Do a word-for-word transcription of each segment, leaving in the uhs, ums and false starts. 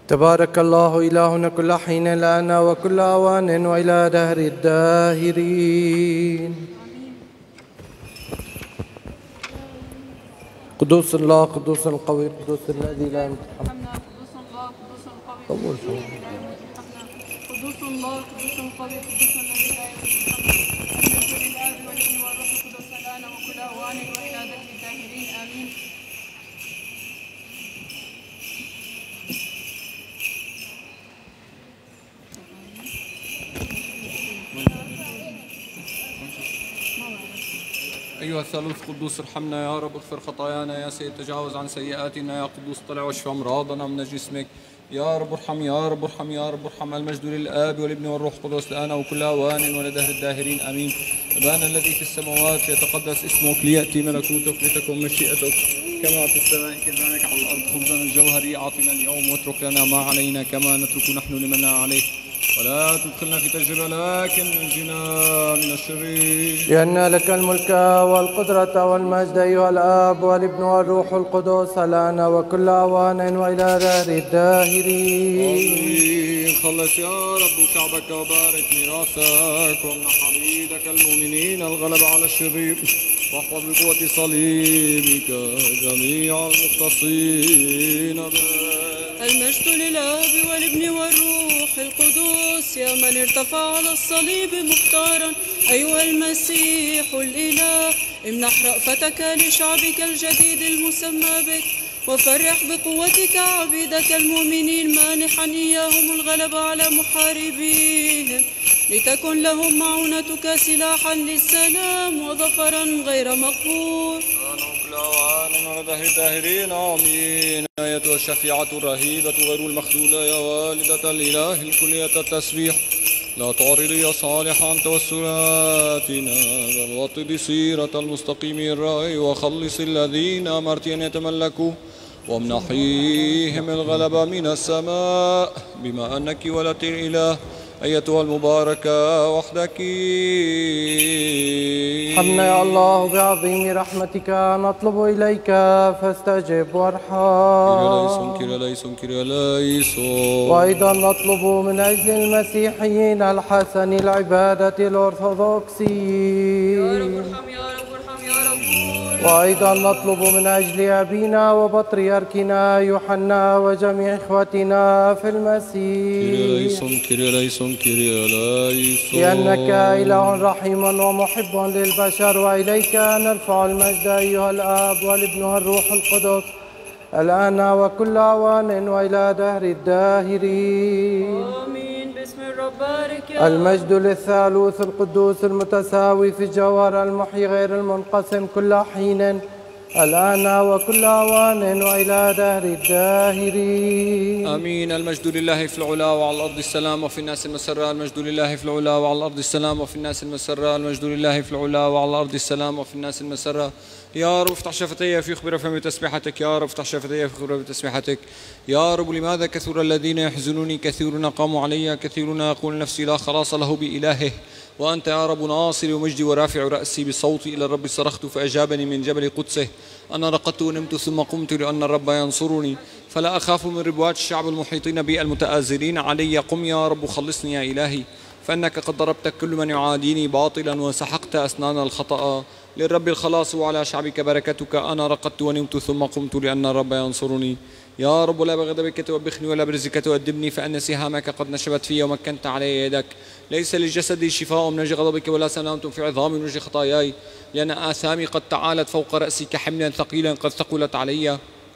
تبارك الله إلهنا كل حين الآن وكل أوان وإلى دهر الداهرين. قدوس الله قدوس القوي قدوس الذي لا يمتحن. قدوس الله قدوس القوي قدوس الذي لا يمتحن. قدوس الله قدوس القوي قدوس الذي لا يمتحن. المجد للآب والابن والروح القدس الآن وكل أوان وإلى دهر الداهرين آمين. أيها الثالوث قدوس ارحمنا يا رب، اغفر خطايانا يا سيد، تجاوز عن سيئاتنا يا قدوس، طلع واشفى أمراضنا من جسمك يا رب، ارحم يا رب ارحم يا رب ارحم. المجد للآب والابن والروح القدس الآن وكل أوان ولدهر الداهرين آمين. أبانا الذي في السماوات يتقدس اسمك، ليأتي ملكوتك، لتكن مشيئتك كما في السماء كذلك على الأرض. خبزنا الجوهري أعطنا اليوم، واترك لنا ما علينا كما نترك نحن لمن عليه، ولا تدخلنا في تجربة لكن نجنا من الشرير. لأن لك الملك والقدرة والمجد أيها الآب والابن والروح القدس الآن وكل أوان وإلى دهر الداهرين آمين. خلص يا رب شعبك وبارك ميراثك، وامنح عبيدك المؤمنين الغلبة على الشرير، واحفظ بقوة صليبك جميع المختصين به. المجد للآب والابن والروح القدس يا من ارتفع على الصليب مختارا أيها المسيح الإله، امنح رأفتك لشعبك الجديد المسمى بك، وفرح بقوتك عبيدك المؤمنين مانحا إياهم الغلبة على محاربيهم، لتكن لهم معونتك سلاحا للسلام وظفرا غير مقهور. الأوان ودهر الداهرين آمين. آية الشفيعة الرهيبة غير المخذولة يا والدة الإله الكلية التسبيح، لا تعرضي يا صالح عن توسلاتنا، بل وطدي سيرة المستقيم الرأي، وخلص الذين أمرت أن يتملكوا، وامنحيهم الغلبة من السماء، بما أنك ولدت الإله أيتها المباركة وحدك. ارحمنا يا الله بعظيم رحمتك، نطلب إليك فاستجب وارحم. كيريا ليسون كيريا ليسون. وأيضا نطلب من أجل المسيحيين الحسن العبادة الأرثوذكسيين، يا رب ارحم يا رب ارحم يا رب. وأيضا نطلب من أجل أبينا وبطريركنا يوحنا وجميع إخوتنا في المسيح، كيريا ليسون كيريا ليسون كيريا ليسون. لأنك إله رحيم ومحب للبشر، وإليك نرفع المجد أيها الآب والابن والروح القدس الآن وكل أوان وإلى دهر الداهرين آمين. باسم الرب بارك يا المجد للثالوث القدوس المتساوي في الجوهر المحيي غير المنقسم كل حين الآن وكل أوان وإلى دهر الداهرين آمين. المجد لله في العلا وعلى الأرض السلام وفي الناس المسرة. المجد لله في العلا وعلى الأرض السلام وفي الناس المسرة. المجد لله في العلا وعلى الأرض السلام وفي الناس المسرة. يا رب افتح شفتي في خبر فم تسبيحتك، يا رب افتح شفتي في خبر تسبيحتك. يا رب لماذا كثر الذين يحزنوني، كثيرون قاموا علي، كثيرون يقول نفسي لا خلاص له بإلهه، وأنت يا رب ناصري ومجدي ورافع رأسي. بصوتي إلى الرب صرخت فأجابني من جبل قدسه. أنا رقدت ونمت ثم قمت لأن الرب ينصرني، فلا أخاف من ربوات الشعب المحيطين بي المتآزرين علي. قم يا رب خلصني يا إلهي، فإنك قد ضربت كل من يعاديني باطلا وسحقت أسنان الخطأ. للرب الخلاص وعلى شعبك بركتك. أنا رقدت ونمت ثم قمت لأن الرب ينصرني. يا رب لا بغضبك توبخني ولا برزقك تؤدبني، فأن سهامك قد نشبت في ومكنت علي يدك. ليس للجسد شفاء من وجه غضبك ولا سلامة في عظام من وجه خطاياي، لأن آثامي قد تعالت فوق رأسي كحمل ثقيلا قد ثقلت علي.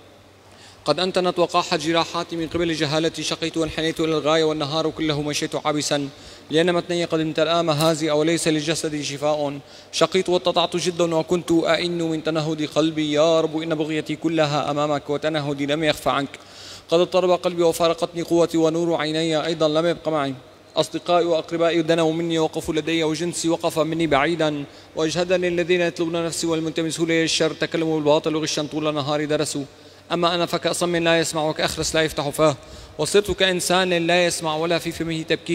قد أنتنت وقاحت جراحاتي من قبل جهالتي، شقيت وانحنيت إلى الغاية والنهار كله مشيت عابسا، لأن متني قد امتلأ مهازئ وليس للجسد شفاء. شقيت واتضعت جدا وكنت أئن من تنهد قلبي. يا رب إن بغيتي كلها أمامك وتنهدي لم يخفى عنك. قد اضطرب قلبي وفارقتني قوتي، ونور عيني أيضا لم يبق معي. أصدقائي وأقربائي دنوا مني وقفوا لدي، وجنسي وقف مني بعيدا. وأجهدني الذين يطلبون نفسي والملتمسون لي الشر، تكلموا بالباطل وغشا طول النهار درسوا. أما أنا فكأصم لا يسمع وكأخرس لا يفتح فاه، وصرت كإنسان لا يسمع ولا في فمه تبكيت.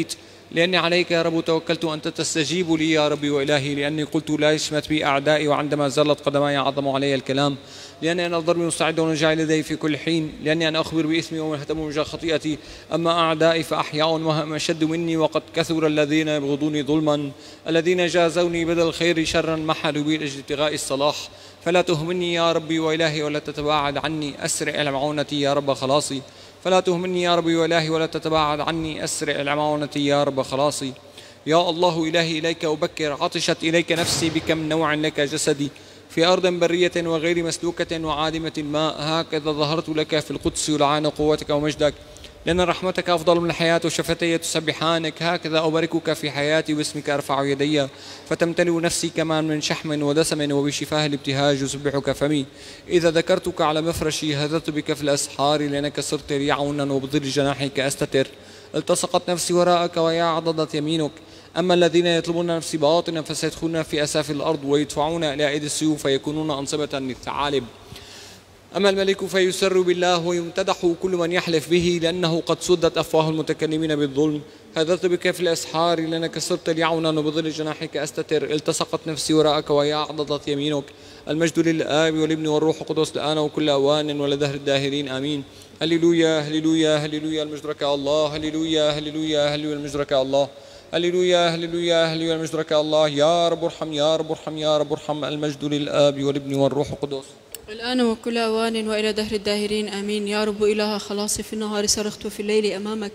لأني عليك يا رب توكلت أنت تستجيب لي يا ربي وإلهي، لأني قلت لا يشمت بي أعدائي وعندما زلت قدماي عظموا علي الكلام، لأني أنا الضرب مستعد ونجعل لدي في كل حين، لأني أنا أخبر بإثمي ومهتم وجه خطيئتي، أما أعدائي فأحياء وهم أشد مني، وقد كثر الذين يبغضوني ظلما، الذين جازوني بدل الخير شرا محلوا بي لأجل ابتغاء الصلاح. فلا تهمني يا ربي وإلهي ولا تتباعد عني، أسرع إلى معونتي يا رب خلاصي. فلا تهمني يا ربي وإلهي ولا تتباعد عني، أسرع إلى معونتي يا رب خلاصي. يا الله إلهي إليك أبكر، عطشت إليك نفسي، بكم نوع لك جسدي، في أرض برية وغير مسلوكة وعادمة الماء، هكذا ظهرت لك في القدس يلعان قوتك ومجدك، لأن رحمتك أفضل من الحياة وشفتي تسبحانك، هكذا أباركك في حياتي واسمك أرفع يدي، فتمتلئ نفسي كمان من شحم ودسم، وبشفاه الابتهاج يسبحك فمي. إذا ذكرتك على مفرشي هدت بك في الأسحار، لأنك صرت لي عونا وبظل جناحك أستتر. التصقت نفسي وراءك ويا عضدت يمينك. أما الذين يطلبون نفسي باطنا فسيدخلون في أساف الأرض، ويدفعون إلى أيدي السيوف فيكونون أنصبة للثعالب. أما الملك فيسر بالله ويمتدح كل من يحلف به، لأنه قد سدت أفواه المتكلمين بالظلم. هدت بك في الأسحار، لأنك صرت لي عونا وبظل جناحك أستتر. التصقت نفسي وراءك ويا عضدت يمينك. المجد للآب والابن والروح القدس الآن وكل أوان ولدهر الداهرين آمين. هللويا هللويا هللويا المجد لك يا الله، هللويا هللويا هللويا المجد لك يا الله، هللويا هللويا هللويا المجد لك يا الله. يا رب ارحم يا رب ارحم يا رب ارحم. المجد للآب والابن والروح القدس الآن وكل أوان وإلى دهر الداهرين آمين. يا رب إله خلاصي، في النهار صرخت وفي الليل أمامك،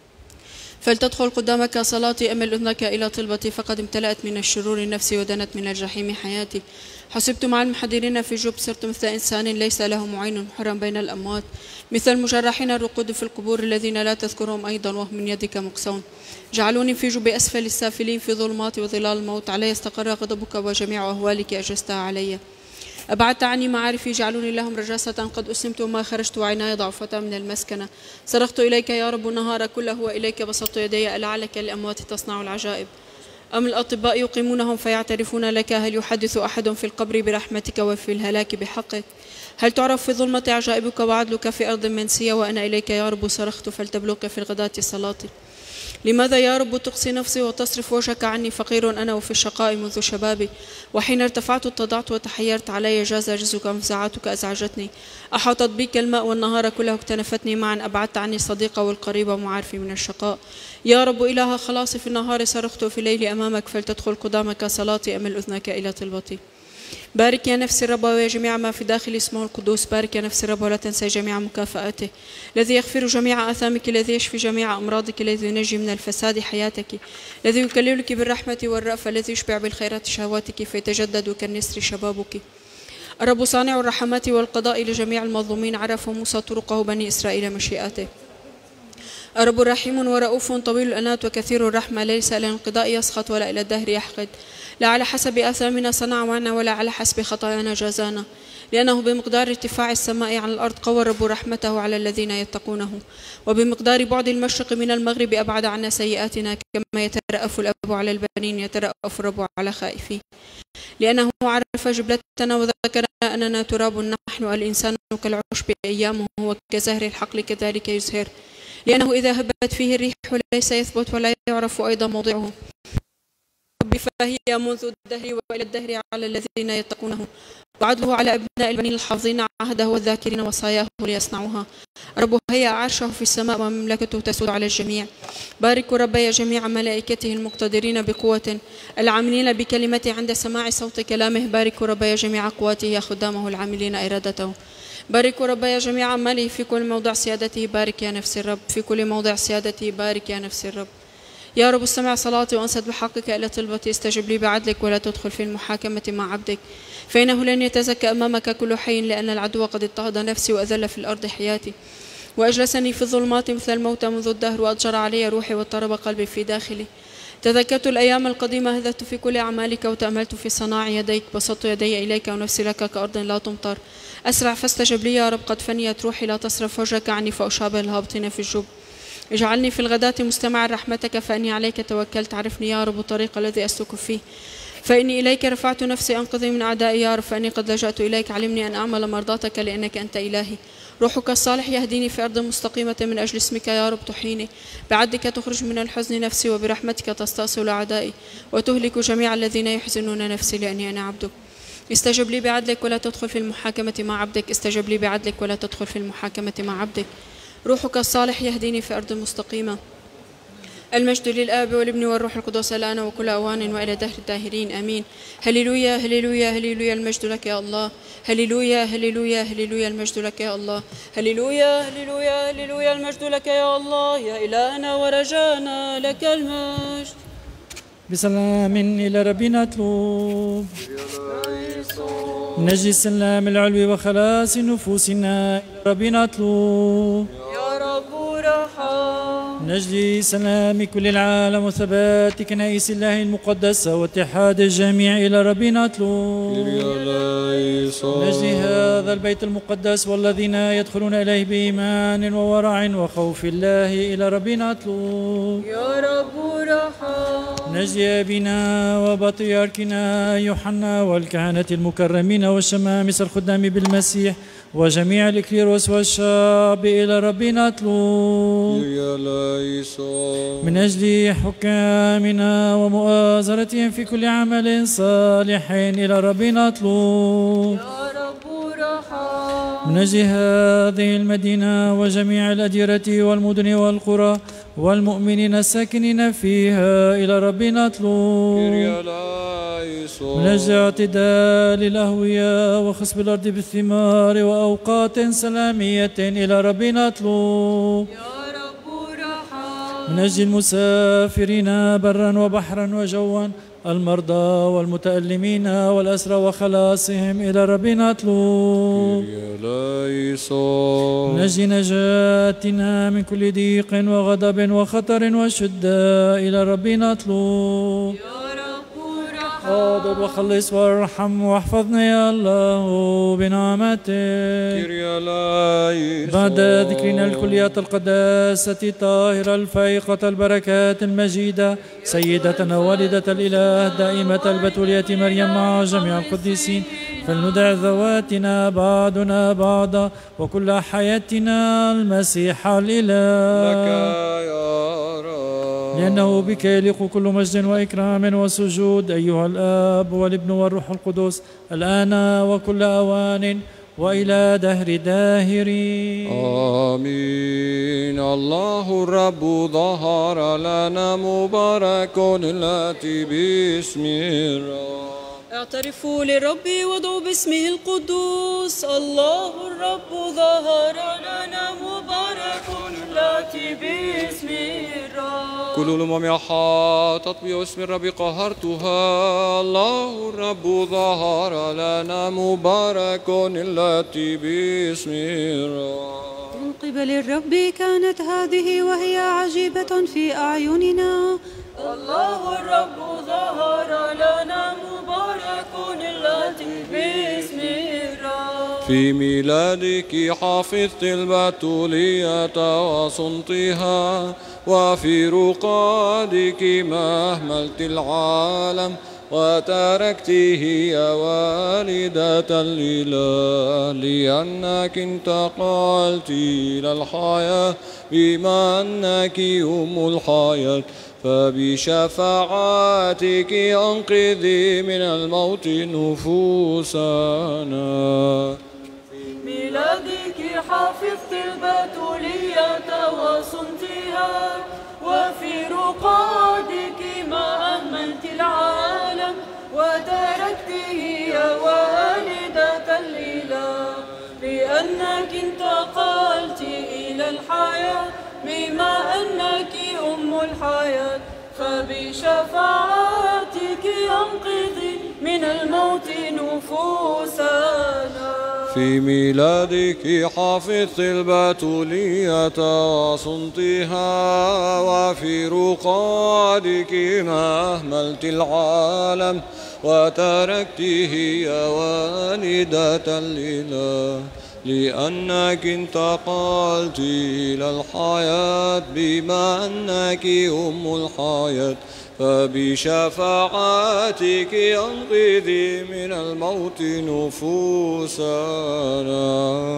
فلتدخل قدامك صلاتي، أمل أذنك إلى طلبتي، فقد امتلأت من الشرور نفسي ودنت من الجحيم حياتي. حسبت مع المحضرين في جب، صرت مثل إنسان ليس له معين، حرا بين الأموات، مثل المجرحين الرقود في القبور، الذين لا تذكرهم أيضا وهم من يدك مقسون. جعلوني في جب أسفل السافلين، في ظلمات وظلال الموت. علي استقر غضبك وجميع أهوالك أجزتها علي. أبعدت عني معارفي، جعلوني لهم رجاسة، قد أسمت وما خرجت وعيناي ضعفتا من المسكنة. صرخت إليك يا رب النهار كله، وإليك بسطت يدي، لعلك الأموات تصنع العجائب. أم الأطباء يقيمونهم فيعترفون لك؟ هل يحدث أحد في القبر برحمتك وفي الهلاك بحقك؟ هل تعرف في ظلمة عجائبك وعدلك في أرض منسية؟ وأنا إليك يا رب صرخت، فلتبلغك في الغداة صلاتي. لماذا يا رب تقصي نفسي وتصرف وجهك عني؟ فقير أنا وفي الشقاء منذ شبابي، وحين ارتفعت اتضعت وتحيرت. علي جاز عجزك وانفزاعاتك أزعجتني. أحاطت بك الماء والنهار كله اكتنفتني معا. أبعدت عني الصديق والقريب ومعارفي من الشقاء. يا رب إله خلاصي، في النهار صرخت وفي الليل أمامك، فلتدخل قدامك صلاتي، أمل أذنك إلى طلبتي. بارك يا نفس الرب ويا جميع ما في داخل اسمه القدوس. بارك يا نفس الرب ولا تنسى جميع مكافآته، الذي يغفر جميع آثامك، الذي يشفي جميع أمراضك، الذي ينجي من الفساد حياتك، الذي يكللك بالرحمة والرأفة، الذي يشبع بالخيرات شهواتك، فيتجدد كالنسر شبابك. الرب صانع الرحمات والقضاء لجميع المظلومين، عرف موسى طرقه، بني إسرائيل مشيئته. الرب رحيم ورؤوف طويل الأنات وكثير الرحمة، ليس إلى الانقضاء يسخط ولا إلى الدهر يحقد. لا على حسب آثامنا صنع معنا، ولا على حسب خطايانا جازانا، لأنه بمقدار ارتفاع السماء عن الأرض قوى الرب رحمته على الذين يتقونه، وبمقدار بعد المشرق من المغرب أبعد عنا سيئاتنا. كما يترأف الأب على البنين يترأف الرب على خائفيه، لأنه عرف جبلتنا وذكر أننا تراب نحن، الإنسان كالعشب أيامه، وكزهر الحقل كذلك يزهر، لأنه إذا هبت فيه الريح ليس يثبت ولا يعرف أيضا موضعه. رب فهي منذ الدهر وإلى الدهر على الذين يتقونه، وعدله على أبناء البنين الحافظين عهده والذاكرين وصاياه ليصنعوها. رب هي عرشه في السماء ومملكته تسود على الجميع. باركوا رب يا جميع ملائكته المقتدرين بقوة، العاملين بكلمته عند سماع صوت كلامه. باركوا رب يا جميع قواته يا خدامه العاملين إرادته. باركوا رب يا جميع عماله في كل موضع سيادته. بارك يا نفس الرب في كل موضع سيادته. بارك يا نفس الرب. يا رب استمع صلاتي وانصت بحقك إلى طلبتي. استجب لي بعدلك ولا تدخل في المحاكمة مع عبدك، فإنه لن يتزكى أمامك كل حين، لأن العدو قد اضطهد نفسي وأذل في الأرض حياتي، وأجلسني في الظلمات مثل الموتى منذ الدهر، وأضجر علي روحي واضطرب قلبي في داخلي. تذكرت الأيام القديمة، هذت في كل أعمالك وتأملت في صناع يديك. بسطت يدي إليك ونفسي لك كأرض لا تمطر. أسرع فاستجب لي يا رب، قد فنيت روحي، لا تصرف وجهك عني فأشابه الهابطين في الجب. اجعلني في الغداة مستمع رحمتك، فإني عليك توكلت. عرفني يا رب الطريق الذي أسلك فيه، فإني إليك رفعت نفسي أنقذني من أعدائي يا رب، فإني قد لجأت إليك، علمني أن أعمل مرضاتك لأنك أنت إلهي. روحك الصالح يهديني في أرض مستقيمة من أجل اسمك يا رب، تحيني بعدك تخرج من الحزن نفسي، وبرحمتك تستأصل أعدائي وتهلك جميع الذين يحزنون نفسي، لأني أنا عبدك. استجب لي بعدلك ولا تدخل في المحاكمة مع عبدك، استجب لي بعدلك ولا تدخل في المحاكمة مع عبدك. روحك الصالح يهديني في أرض مستقيمة. المجد للآب والابن والروح القدس الآن وكل أوان وإلى دهر الداهرين آمين. هللويا هللويا هللويا، المجد لك يا الله. هللويا هللويا هللويا، المجد لك يا الله. هللويا هللويا هللويا، المجد لك يا الله. يا إلهنا ورجانا لك المجد. بسلام إلى ربنا اطلب، نجي السلام العلوي وخلاص نفوسنا إلى ربنا اطلب. يا رب رحم، نجلي سلام كل العالم وثبات كنائس الله المقدسة واتحاد الجميع إلى ربنا اطلب. نجلي هذا البيت المقدس والذين يدخلون إليه بإيمان وورع وخوف الله إلى ربنا اطلب. يا رب رحم، نجلي أبينا وبطياركنا يوحنا والكهنة المكرمين والشمامسة الخدام بالمسيح وجميع الإكليروس والشعب إلى ربنا اطلب. من أجل حكامنا ومؤازرتهم في كل عمل صالح إلى ربنا اطلب. يا رب رحم، من أجل هذه المدينة وجميع الأديرة والمدن والقرى والمؤمنين الساكنين فيها إلى ربنا اطلب. من أجل اعتدال الأهوية وخصب الأرض بالثمار وأوقات سلامية إلى ربنا اطلب. يا رب رحم، من أجل المسافرين برا وبحرا وجوا، المرضى والمتألمين والأسرى وخلاصهم إلى ربنا اطلب. من أجل نجاتنا من كل ضيق وغضب وخطر وشدة إلى ربنا اطلب. حاضر وخلص وارحم واحفظنا يا الله بنعمتك. بعد ذكرنا الكليات القداسة الطاهرة الفائقة البركات المجيدة، سيدتنا والدة الإله دائمة البتولية مريم مع جميع القديسين، فلندع ذواتنا بعضنا بعضا وكل حياتنا المسيح الإله لك يا رب، لأنه بك يليق كل مجد وإكرام وسجود أيها الآب والابن والروح القدس الآن وكل أوان وإلى دهر داهرين آمين. الله الرب ظهر لنا، مبارك الآتي باسم الرب. اعترفوا للرب وادعوا باسمه القدوس. الله الرب ظهر لنا، مبارك الآتي باسمه الرب. كل الأمم أحاطت باسم الرب قهرتها. الله الرب ظهر لنا، مبارك الآتي باسم الرب. من قبل الرب كانت هذه وهي عجيبة في أعيننا. الله الرب ظهر لنا، مبارك الآتي باسم الرب. في ميلادك حفظت البتولية وصنتها، وفي رقادك ما أهملت العالم وتركته يا والدة الإله، لأنك انتقلت إلى الحياة بما أنك أم الحياة، فبشفاعتك أنقذي من الموت نفوسنا. في ميلادك حفظت البتولية وصنتها، وفي رقادك ما أهملت العالم وتركته يا والدة الإله، لأنك انتقلت إلى الحياة بما أنك أم الحياة، فبشفاعتك أنقذي من الموت نفوسنا. في ميلادك حفظت البتولية وصنتها، وفي رقادك ما أهملت العالم وتركته يا والدة الإله، لأنك انتقلت إلى الحياة بما أنك أم الحياة، فبشفاعتك انقذي من الموت نفوسنا.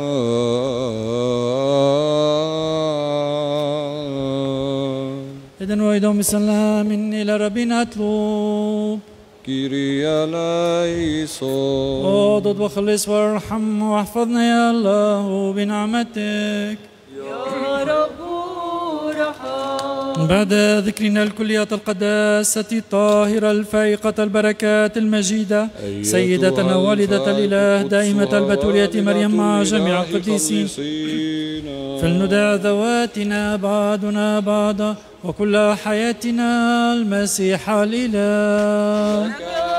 إذن وإيدهم بسلام إلى ربنا أطلب. كيريا ليسون. اضد وخلص وارحم واحفظنا يا الله بنعمتك يا رب ارحم. بعد ذكرنا الكليات القداسة الطاهرة الفائقة البركات المجيدة سيدتنا والدة الإله دائمة البتولية مريم مع جميع القديسين، فلندع ذواتنا بعضنا بعضا وكل حياتنا المسيح الإله،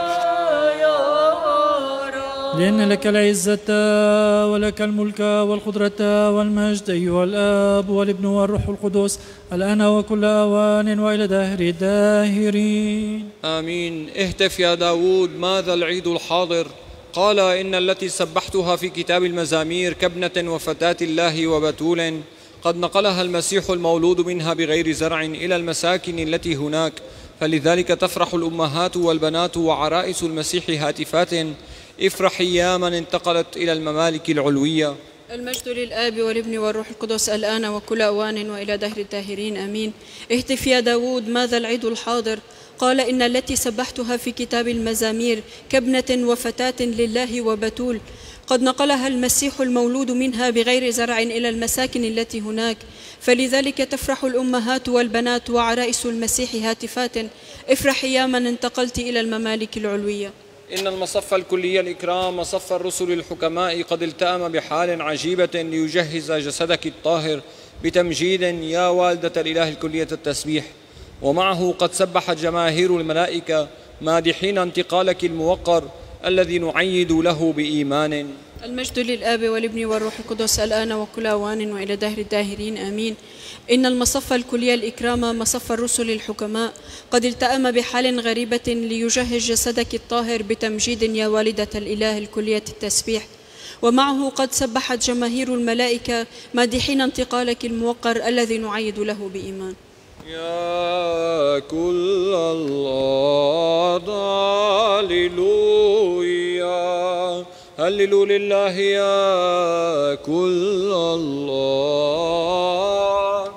لأن لك العزة ولك الملك والقدرة والمجد أيها الآب والابن والروح القدس الآن وكل أوان وإلى دهر الداهرين آمين. اهتف يا داود ماذا العيد الحاضر؟ قال إن التي سبحتها في كتاب المزامير كابنة وفتاة الله وبتول، قد نقلها المسيح المولود منها بغير زرع إلى المساكن التي هناك، فلذلك تفرح الأمهات والبنات وعرائس المسيح هاتفات افرحي يا من انتقلت إلى الممالك العلوية. المجد للآب والابن والروح القدس الآن وكل أوان وإلى دهر الداهرين آمين. اهتف يا داود ماذا العيد الحاضر؟ قال إن التي سبحتها في كتاب المزامير كابنة وفتاة لله وبتول، قد نقلها المسيح المولود منها بغير زرع إلى المساكن التي هناك، فلذلك تفرح الأمهات والبنات وعرائس المسيح هاتفات افرحي يا من انتقلت إلى الممالك العلوية. إن المصف الكلي الإكرام مصف الرسل الحكماء قد التأم بحال عجيبة ليجهز جسدك الطاهر بتمجيد يا والدة الإله الكلية التسبيح، ومعه قد سبحت جماهير الملائكة مادحين انتقالك الموقر الذي نعيد له بإيمان. المجد للآب والابن والروح القدس الآن وكل أوان وإلى دهر الداهرين آمين. إن المصف الكلي الإكرام مصف الرسل الحكماء قد التأم بحال غريبة ليجهز جسدك الطاهر بتمجيد يا والدة الإله الكلية التسبيح، ومعه قد سبحت جماهير الملائكة مادحين انتقالك الموقر الذي نعيد له بإيمان. يا كل الله هللويا هللوا لله يا كل الله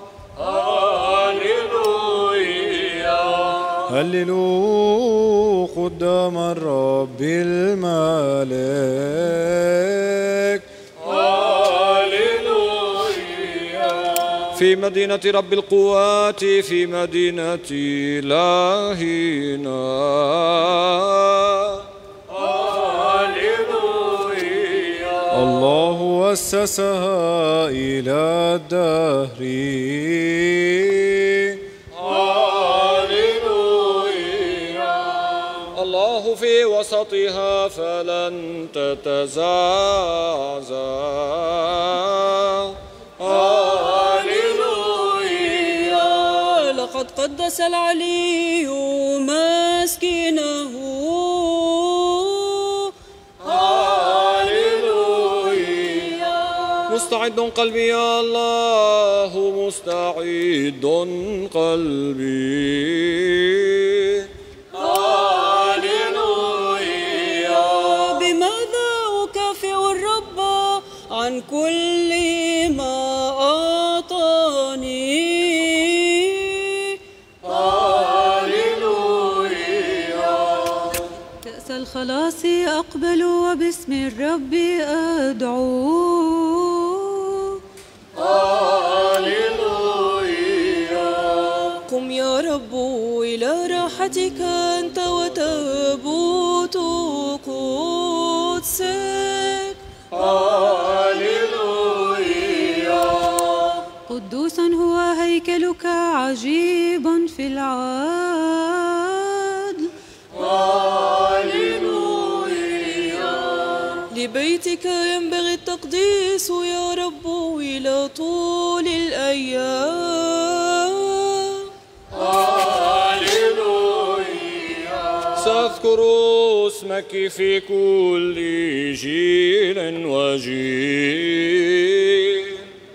هللويا هللوا قدام الرب الملك في مدينة رب القوات في مدينة إلهنا. هللويا الله أسسها إلى الدهر. هللويا الله في وسطها فلن تتزعزع. لقد قدس العلي مسكنه. هللويا مستعد قلبي يا الله مستعد قلبي. هللويا بماذا أكافئ الرب عن كل ما أعطاني. الخلاص أقبل وباسم الرب أدعو. هللويا قم يا رب إلى راحتك أنت وتابوت قدسك. هللويا قدوس هو هيكلك عجيب في العدل. لبيتك ينبغي التقديس يا رب إلى طول الأيام. هللويا سأذكر واذكر اسمك في كل جيل وجيل.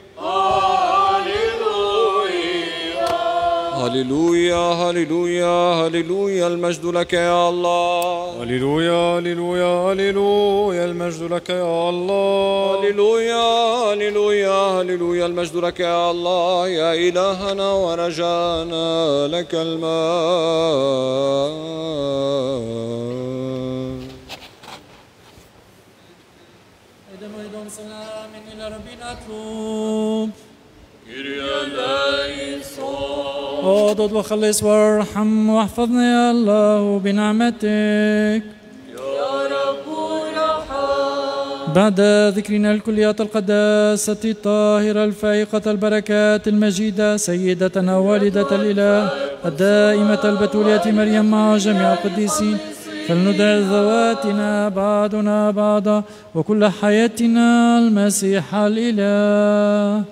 هللويا هللويا هللويا المجد لك يا الله. هللويا هللويا هللويا المجد لك يا الله. هللويا هللويا هللويا المجد لك يا الله يا إلهنا ورجانا لك المجد. أيضا وأيضا سلام إلى ربنا أطلب. اضد وخلص وارحم واحفظنا يا الله بنعمتك يا رب ارحم. بعد ذكرنا الكليات القداسة الطاهرة الفائقة البركات المجيدة سيدتنا والدة الإله الدائمة البتولية مريم مع جميع القديسين، فلندع ذواتنا بعضنا بعضا وكل حياتنا المسيح الإله.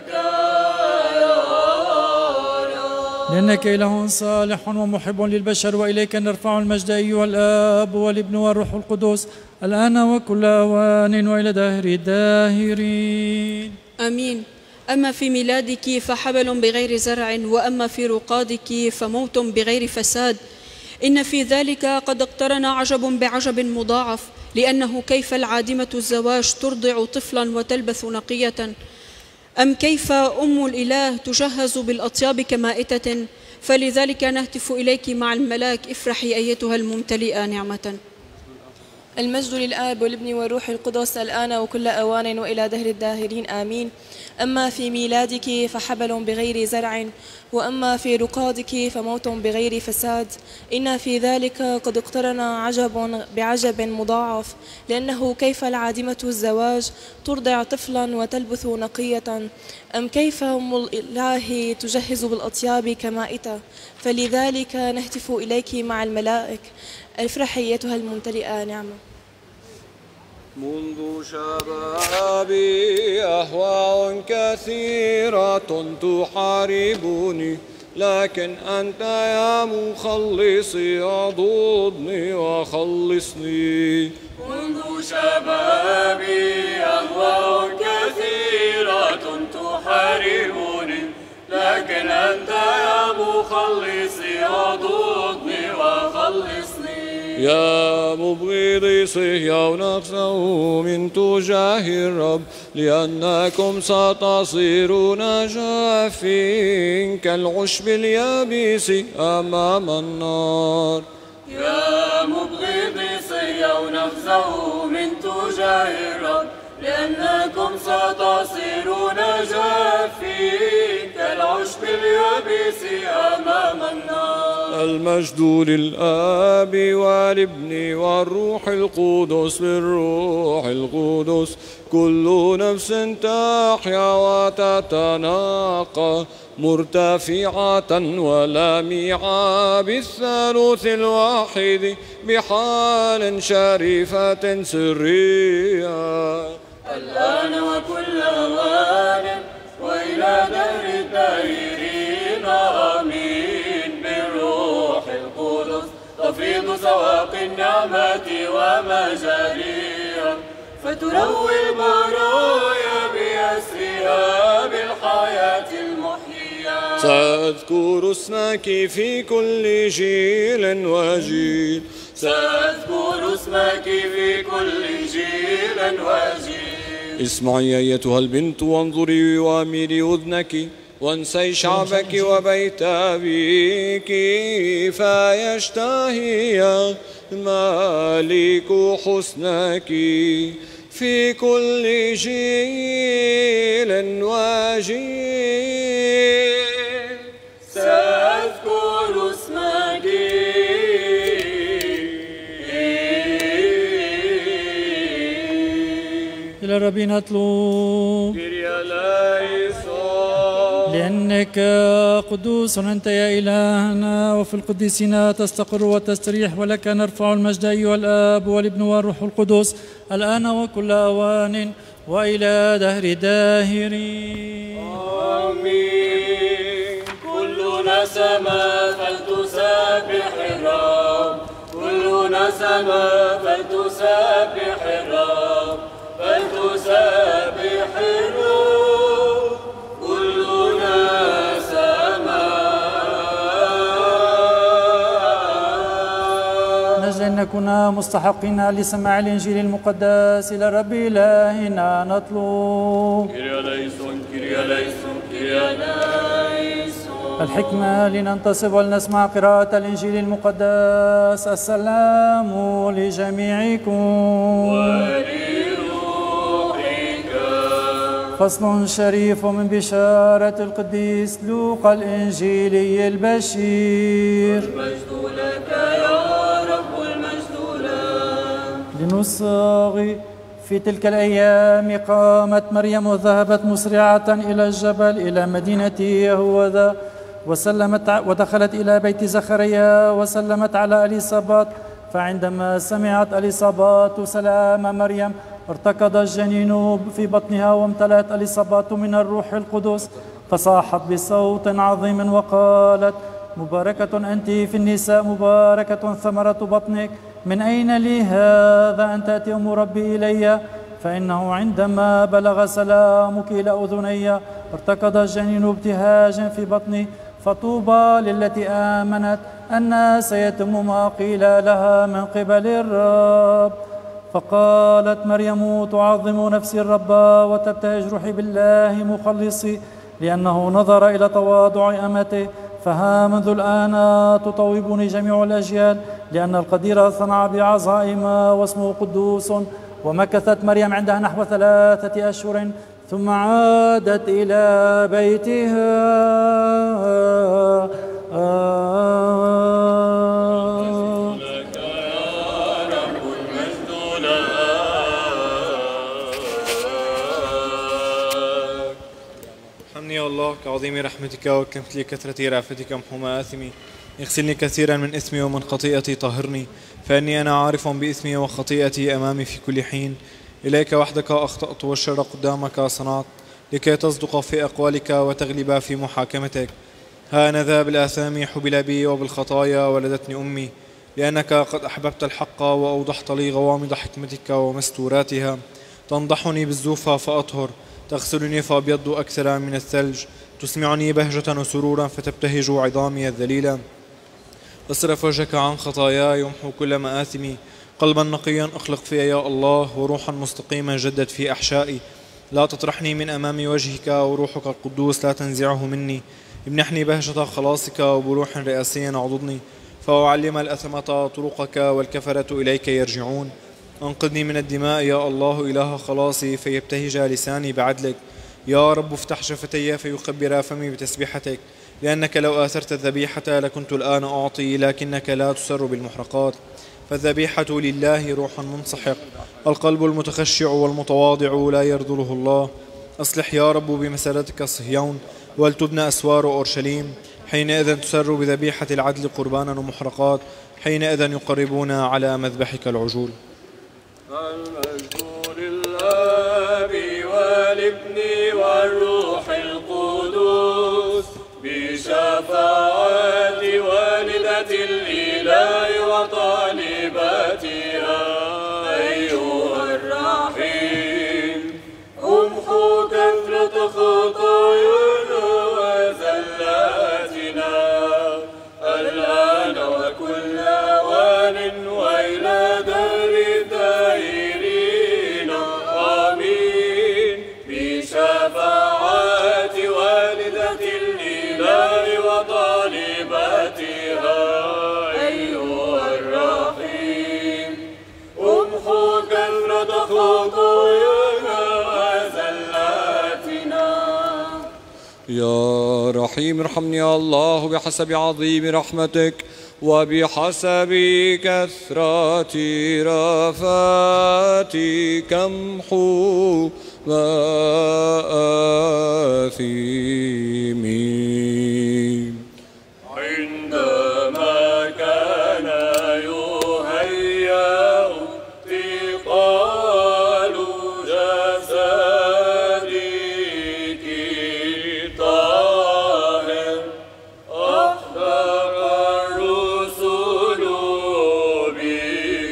لأنك إله صالح ومحب للبشر، وإليك نرفع المجد أيها الآب والابن والروح القدس الآن وكل أوان وإلى دهر الداهرين. آمين. أما في ميلادك فحبل بغير زرع، وأما في رقادك فموت بغير فساد. إن في ذلك قد اقترن عجب بعجب مضاعف، لأنه كيف العادمة الزواج ترضع طفلا وتلبث نقية، أم كيف أم الإله تجهز بالأطياب كمائتة، فلذلك نهتف إليك مع الملاك افرحي أيتها الممتلئة نعمة. المجد للآب والابن والروح القدس الآن وكل أوان وإلى دهر الداهرين آمين. أما في ميلادك فحبل بغير زرع، وأما في رقادك فموت بغير فساد. إن في ذلك قد اقترن عجب بعجب مضاعف، لأنه كيف العادمة الزواج ترضع طفلا وتلبث نقية، أم كيف أم الإله تجهز بالأطياب كمائتة، فلذلك نهتف إليك مع الملائك افرحي أيتها الممتلئة نعمة. منذ شبابي أهواء كثيرة تحاربني، لكن أنت يا مخلصي أضدني وخلصني. منذ شبابي أهواء كثيرة تحاربني، لكن أنت يا مخلصي أضدني وخلصني. يا مبغضي صهيون اخسوا من تجاه الرب، لأنكم ستصيرون جافين كالعشب اليابس أمام النار. يا مبغضي صهيون اخسوا من تجاه الرب، لأنكم ستصيرون جافين كالعشب اليابس أمام النار. المجد للآب والابن والروح القدس بالروح القدس، كل نفس تحيا وتتناقى مرتفعة ولامعة بالثالوث الواحد بحال شريفة سرية، الآن وكل أوان وإلى دهر الداهرين آمين. بالروح القدس تفيض سواق النعمة ومجاريها، فتروي البرايا بأسرها بالحياة المحيية. سأذكر اسمك في كل جيل وجيل، سأذكر اسمك في كل جيل وجيل. اسمعي أيتها البنت وانظري واميلي أذنك، وانسي شعبك وبيت أبيك، فيشتهي مالك حسنك في كل جيل وجيل. سأذكر اسمك إلى ربنا اطلب، لأنك قدوس أنت يا إلهنا، وفي القديسين تستقر وتستريح، ولك نرفع المجد أيها الآب والابن والروح القدس الآن وكل أوان وإلى دهر داهرين آمين. كل نسمة فلتسبح الرب، كل سما فلتسبح الرب فلتسبح الرب كلنا سما. نجل أن نكون مستحقين لسماع الإنجيل المقدس إلى الرب إلهنا نطلب. كيريا ليسون كيريا ليسون كيريا ليسون. الحكمة لننتصب ولنسمع قراءة الإنجيل المقدس. السلام لجميعكم ولروحك. فصل شريف من بشارة القديس لوقا الإنجيلي البشير. المجد لك يا رب المجد لك. لنصاغي في تلك الأيام قامت مريم وذهبت مسرعة إلى الجبل إلى مدينة يهوذا وسلمت ودخلت إلى بيت زكريا وسلمت على إليصابات. فعندما سمعت إليصابات سلام مريم ارتكض الجنين في بطنها وامتلأت إليصابات من الروح القدس فصاحت بصوت عظيم وقالت مباركة أنت في النساء مباركة ثمرة بطنك من أين لي هذا أن تأتي أم ربي إلي فإنه عندما بلغ سلامك إلى أذني ارتكض الجنين ابتهاجا في بطني فطوبى للتي آمنت أن سيتم ما قيل لها من قبل الرب. فقالت مريم تعظم نفسي الرب وتبتهج روحي بالله مخلصي لأنه نظر إلى تواضع أمته فها منذ الآن تطوبني جميع الأجيال لأن القدير صنع بعظائم واسمه قدوس. ومكثت مريم عندها نحو ثلاثة أشهر ثم عادت إلى بيتها. يا الله كعظيم رحمتك وكمثل كثرة رأفتك محوما آثمي اغسلني كثيرا من إثمي ومن خطيئتي طهرني فإني أنا عارف بإثمي وخطيئتي أمامي في كل حين. إليك وحدك أخطأت والشر قدامك صنعت لكي تصدق في أقوالك وتغلب في محاكمتك. ها أنا ذا بالآثام حبل بي وبالخطايا ولدتني أمي لأنك قد أحببت الحق وأوضحت لي غوامض حكمتك ومستوراتها. تنضحني بالزوفة فأطهر تغسلني فأبيض أكثر من الثلج. تسمعني بهجة وسرورا فتبتهج عظامي الذليلة. اصرف وجهك عن خطاياي يمحو كل مآثمي. قلبا نقيا اخلق في يا الله وروحا مستقيما جدد في أحشائي. لا تطرحني من أمام وجهك وروحك القدوس لا تنزعه مني. امنحني بهجة خلاصك وبروح رئاسي عضدني فأعلم الأثمة طرقك والكفرة إليك يرجعون. انقذني من الدماء يا الله إله خلاصي فيبتهج لساني بعدلك. يا رب افتح شفتي فيخبر فمي بتسبيحتك لأنك لو آثرت الذبيحة لكنت الآن أعطي لكنك لا تسر بالمحرقات. فالذبيحة لله روح منسحق القلب المتخشع والمتواضع لا يرذله الله. أصلح يا رب بمسارتك صهيون ولتبنى أسوار أورشليم. حينئذ تسر بذبيحة العدل قربانا ومحرقات حينئذ يقربون على مذبحك العجول. المجد للآب والابن والروح القدس بشفاعة والدة الإله وطالباتها. أيها الرحيم امحو كثرة خطايانا وزلاتنا الآن وكل آوان وإلى دار الدائرين آمين. بشفاعة والدة الإله وطالباتها. أيها الرحيم امحو كثرة خطايانا وزلاتنا. يا رحيم ارحمني يا الله بحسب عظيم رحمتك وبحسب كثرة رأفاتك امحو مآثمي. عندما كان يهيأ ثقال جسدك طاهر أخبر الرسل به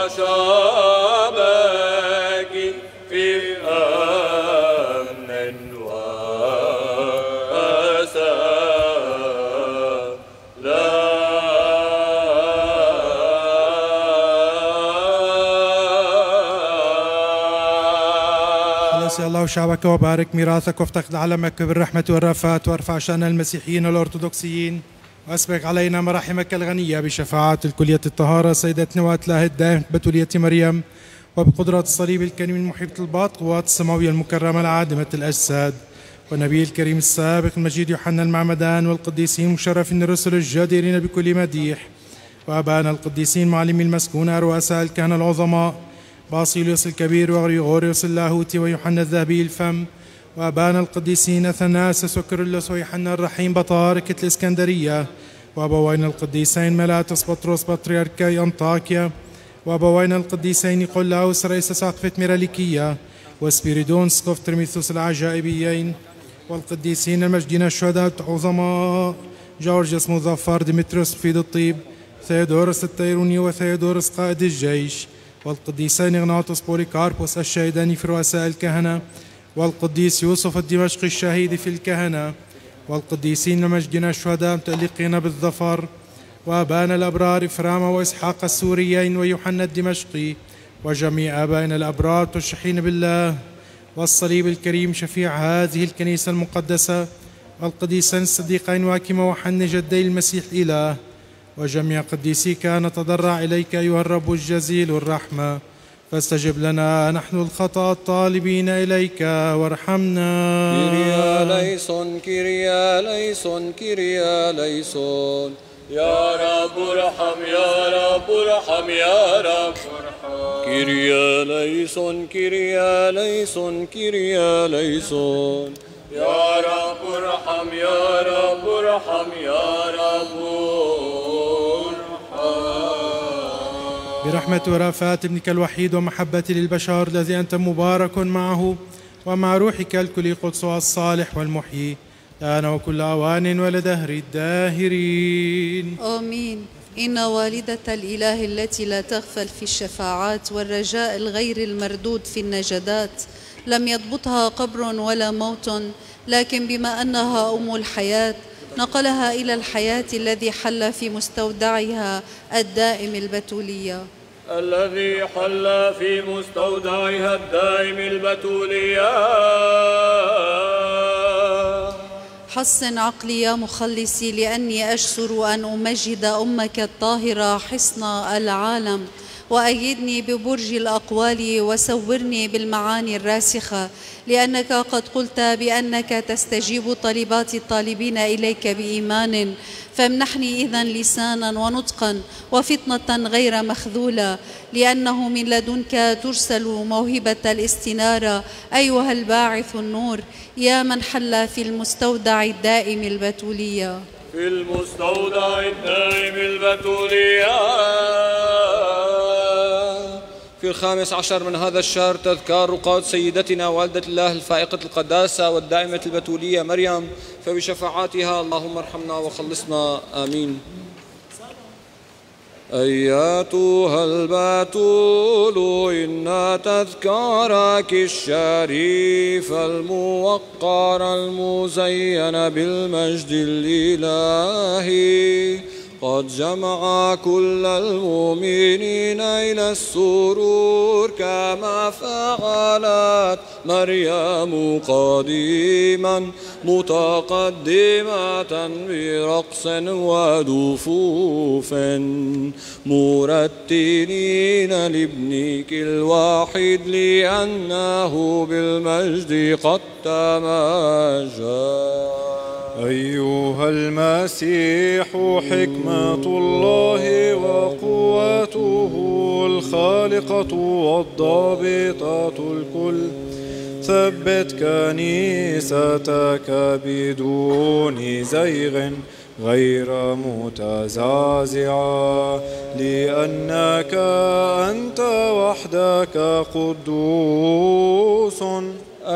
وشعبك في أمن خلص يا الله شعبك وبارك ميراثك وافتقد علمك بالرحمة والرفات وارفع شأن المسيحيين الأرثوذكسيين وأسبق علينا مراحمك الغنية بشفاعة الكلية الطهارة سيدتنا وأتلاه الدائم بتولية مريم وبقدرة الصليب الكريم المحيط الباط قوات السماوية المكرمة العادمة الأجساد والنبي الكريم السابق المجيد يوحنا المعمدان والقديسين المشرفين الرسل الجادرين بكل مديح وأبانا القديسين معلمي المسكونة رؤساء الكهنة العظماء باصيليوس الكبير وغريغوريوس اللاهوتي ويوحنا الذهبي الفم وأبانا القديسين أثناسس وكيرلس ويوحنا الرحيم بطاركة الإسكندرية وأبوين القديسين ميلاتوس بطرس بطريركي أنطاكيا وأبوين القديسين نيقولاوس رئيس ساقفة ميراليكية وسبيريدون سقف ترميثوس العجائبيين والقديسين المجدين الشهداء العظماء جورجيوس مظفر ديمتريوس فيد الطيب ثيودورس التيروني وثيودورس قائد الجيش والقديسين إغناطوس بوليكاربوس الشهيدان في رؤساء الكهنة والقديس يوسف الدمشقي الشهيد في الكهنة والقديسين المجدين الشهداء متألقين بالظفر وأبانا الأبرار إفرام وإسحاق السوريين ويوحنا الدمشقي وجميع آبائنا الأبرار تشحين بالله والصليب الكريم شفيع هذه الكنيسة المقدسة والقديسين الصديقين واكما وحن جدي المسيح الإله وجميع قديسيك نتضرع إليك أيها الرب الجزيل الرحمة فاستجب لنا نحن الخطأ الطالبين إليك وارحمنا. كيريا ليسون كيريا ليسون كيريا ليسون يا رب ارحم يا رب ارحم يا رب ارحم. كيريا ليسون كيريا ليسون كيريا ليسون يا رب ارحم يا رب ارحم يا رب برحمة ورافات ابنك الوحيد ومحبة للبشر الذي أنت مبارك معه ومع روحك الكل قدس الصالح والمحيي الآن وكل أوان ولدهر الداهرين آمين. إن والدة الإله التي لا تغفل في الشفاعات والرجاء الغير المردود في النجدات لم يضبطها قبر ولا موت، لكن بما أنها أم الحياة نقلها إلى الحياة الذي حل في مستودعها الدائم البتولية الذي حل في مستودعها الدائم البتولية. حصن عقلي يا مخلصي لأني أجسر أن أمجد أمك الطاهرة حصن العالم، وأيدني ببرج الأقوال وسورني بالمعاني الراسخة، لأنك قد قلت بأنك تستجيب طلبات الطالبين إليك بإيمان، فامنحني إذن لسانا ونطقا وفطنة غير مخذولة، لأنه من لدنك ترسل موهبة الاستنارة أيها الباعث النور يا من حل في المستودع الدائم البتولية. في المستودع الدائم البتولية. في الخامس عشر من هذا الشهر تذكار رقاد سيدتنا والدة الله الفائقة القداسة والدائمة البتولية مريم، فبشفاعاتها اللهم ارحمنا وخلصنا آمين. أياتها البتول إن تذكارك الشريف الموقر المزين بالمجد الإلهي قد جمع كل المؤمنين إلى السرور كما فعلت مريم قديما متقدمة برقص ودفوف مرتلين لابنك الواحد لأنه بالمجد قد تمجد. أيها المسيح حكمة الله وقوته الخالقة والضابطة الكل، ثبت كنيستك بدون زيغ غير متزعزعة، لأنك أنت وحدك قدوس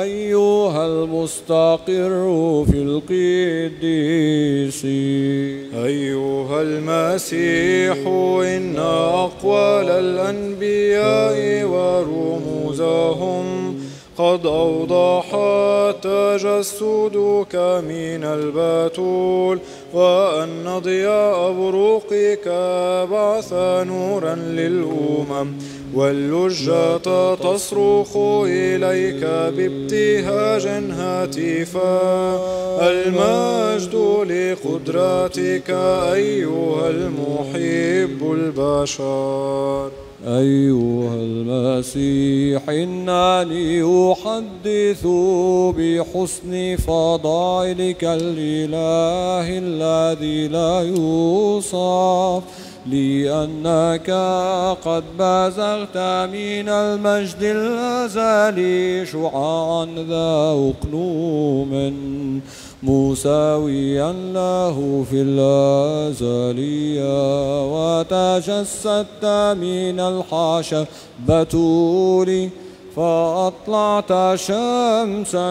أيها المستقر في القديسين. أيها المسيح إن أقوال الأنبياء ورموزهم قد أوضحت تجسدك من البتول، وأن ضياء بروقك بعث نورا للأمم، واللجة تصرخ إليك بابتهاج هاتفا. المجد لقدرتك أيها المحب البشر. أيها المسيح إنني أحدث بحسن فضائلك الإله الذي لا يوصف، لأنك قد بزغت من المجد الأزلي شعاعا ذا أقلوم مساويا له في الأزلية، وتجسدت من الحاشا بتول فأطلعت شمسا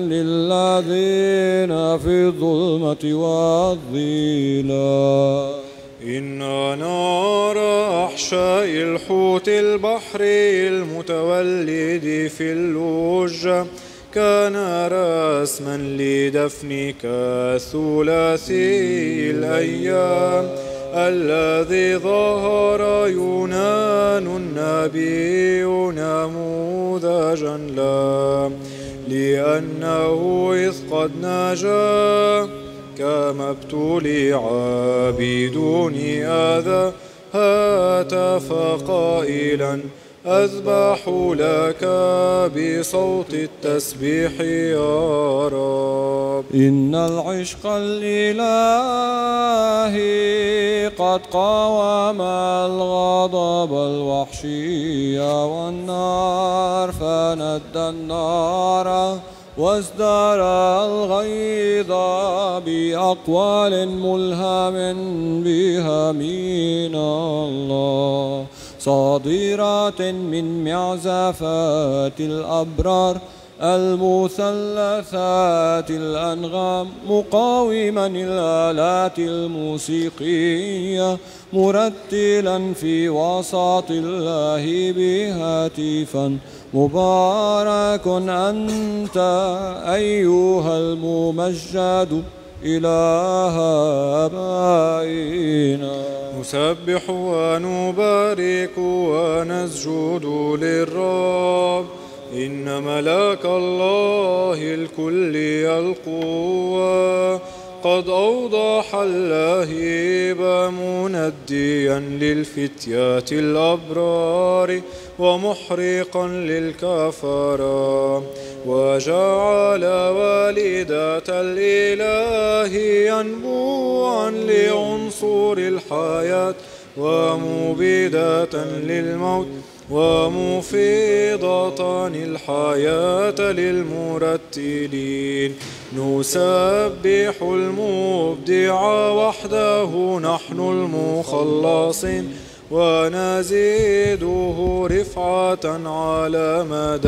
للذين في الظلمة والظلال. إنا نرى أحشاء الحوت البحري المتولد في اللجة كان رسما لدفنك الثلاثي الأيام، الذي ظهر يونان النبي نموذجا له، لأنه إذ قد نجا كما ابتلي عابدون آذى هاتف قائلا أذبح لك بصوت التسبيح يا رب. إن العشق الإلهي قد قاوم الغضب الوحشي، والنار فند النار وازدار الغيظ بأقوال ملهم بها من الله، صادرات من معزفات الأبرار المثلثات الأنغام، مقاوما الآلات الموسيقية مرتلا في وسط الله بهاتفا مبارك أنت أيها الممجد إله آبائنا. نسبح ونبارك ونسجد للرب، إن ملاك الله الكل القوة قد أوضح اللهيب منديا للفتيات الأبرار ومحرقا للكفرة، وجعل والدة الإله ينبوعا لعنصر الحياة ومبيدة للموت ومفيضة الحياة للمرتلين. نسبح المبدع وحده نحن المخلصين، ونزيده رفعة على مدى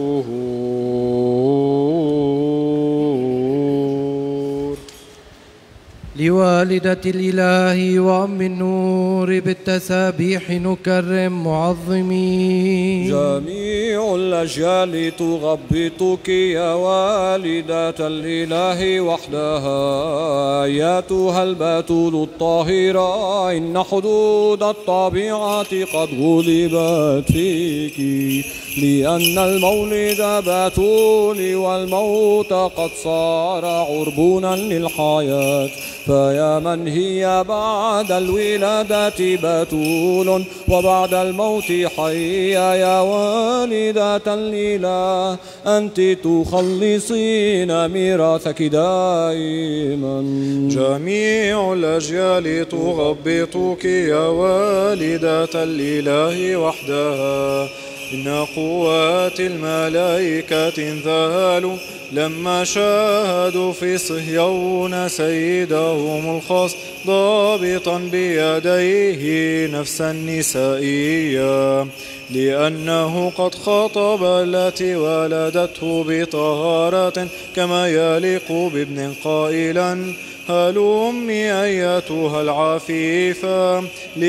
الدهور. لوالدة الإله وأم النور بالتسابيح نكرم معظمين. جميع الأجيال تغبطك يا والدة الإله وحدها، أيتها البتول الطاهرة، إن حدود الطبيعة قد غلبت فيك، لأن المولد بتول والموت قد صار عربونا للحياة. فيا من هي بعد الولادة بتول وبعد الموت حية، يا والدة الإله أنت تخلصين ميراثك دائما. جميع الأجيال تغبطك يا والدة الإله وحدها، إن قوات الملائكة انذهلوا لما شاهدوا في صهيون سيدهم الخاص ضابطا بيديه نفسا نسائيا، لأنه قد خطب التي ولدته بطهارة كما يليق بابن قائلا هلمي أيتها العفيفة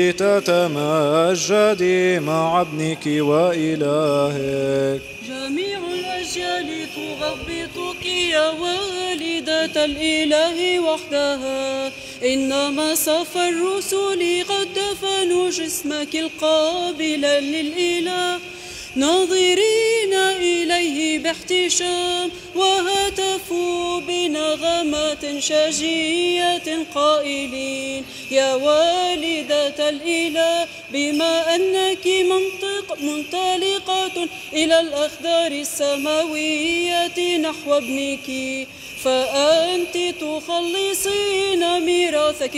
لتتمجدي مع ابنك وإلهك. جميع الأجيال تغبطك يا والدة الإله وحدها، إنما صف الرسل قد دفنوا جسمك القابل للإله، ناظرين إليه باحتشام وهتفوا بنغمات شجية قائلين: يا والدة الإله، بما أنك منطق منطلقة إلى الأخدار السماوية نحو ابنك، فأنت تخلصين ميراثك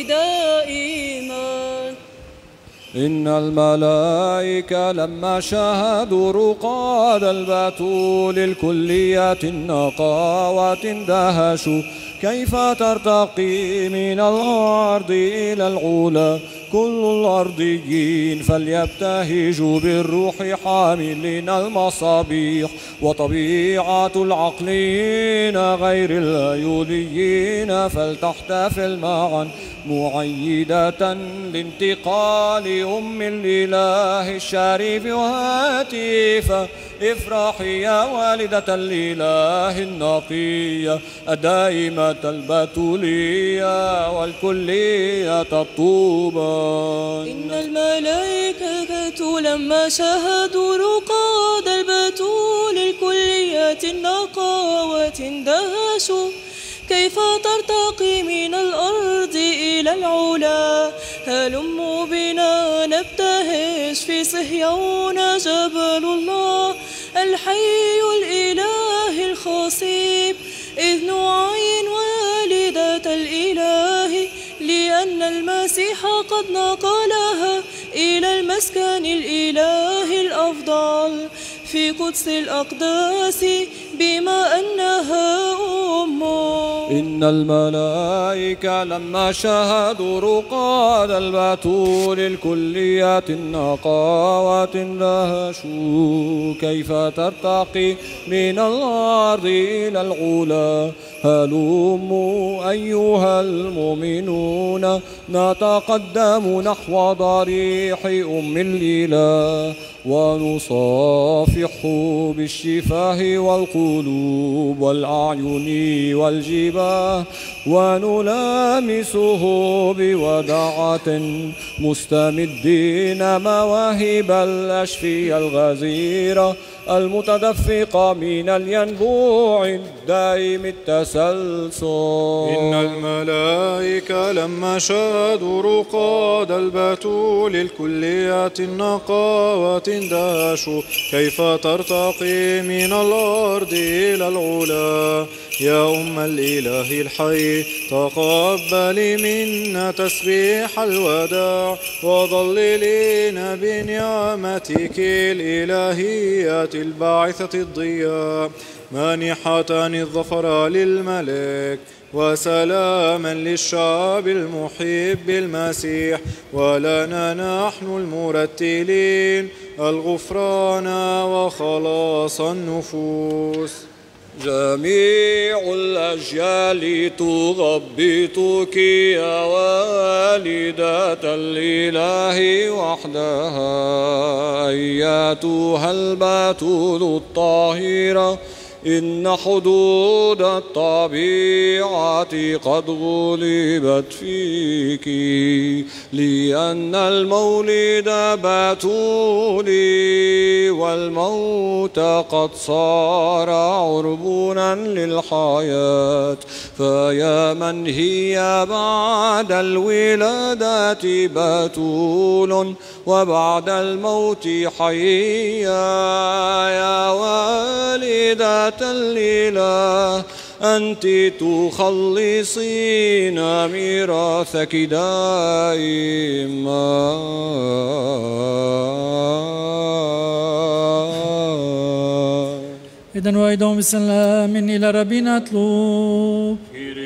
دائما. إن الملائكة لما شاهدوا رقاد البتول الكليات النقاوة اندهشوا، كيف ترتقي من الأرض إلى العلا. كل الأرضيين فليبتهجوا بالروح حاملين المصابيح، وطبيعة العقليين غير الأيوليين فلتحتفل معا معيدة لانتقال أم الإله الشريف وهاتفة. افرحي يا والدة الإله النقية الدائمة البتولية والكلية الطوبى. إن الملائكة لما شاهدوا رقاد البتول الكلية النقاوة اندهشوا، كيف ترتقي من الأرض إلى العلا. هلموا بنا نبتهج في صهيون جبل الله الحي الإله الخصيب، إذ نعين والدة الإله، لأن المسيح قد نقلها إلى المسكن الإله الأفضل في قدس الأقداس بما أنها أمه. إن الملائكة لما شاهدوا رقاد البتول الكليات النقاوة اندهشوا، كيف ترتقي من الأرض إلى العلا. هلموا أيها المؤمنون نتقدم نحو ضريح أم الإله، ونصافح بالشفاه والقلوب والأعين والجباه، ونلامسه بوداعة مستمدين مواهب الأشفية الغزيرة المتدفقة من الينبوع الدائم التسلسل. إن الملائكة لما شاهدوا رقاد البتول الكليات النقاوة اندهشوا، كيف ترتقي من الأرض إلى العلا. يا أم الإله الحي، تقبلي منا تسبيح الوداع، وظللينا بنعمتك الإلهية الباعثة الضياء، مانحة الظفر للملك وسلاما للشعب المحب المسيح، ولنا نحن المرتلين الغفران وخلاص النفوس. جميع الأجيال تغبطك يا والدة الإله وحدها، أياتها البتول الطاهرة، إن حدود الطبيعة قد غلبت فيك، لأن المولد بتولي والموت قد صار عربونا للحياة. فيا من هي بعد الولادة بتول وبعد الموت حيا، يا والدة الإله أنت تخلصين ميراثك دائما. إذن وأيدهم بالسلام إلى ربنا اطلب.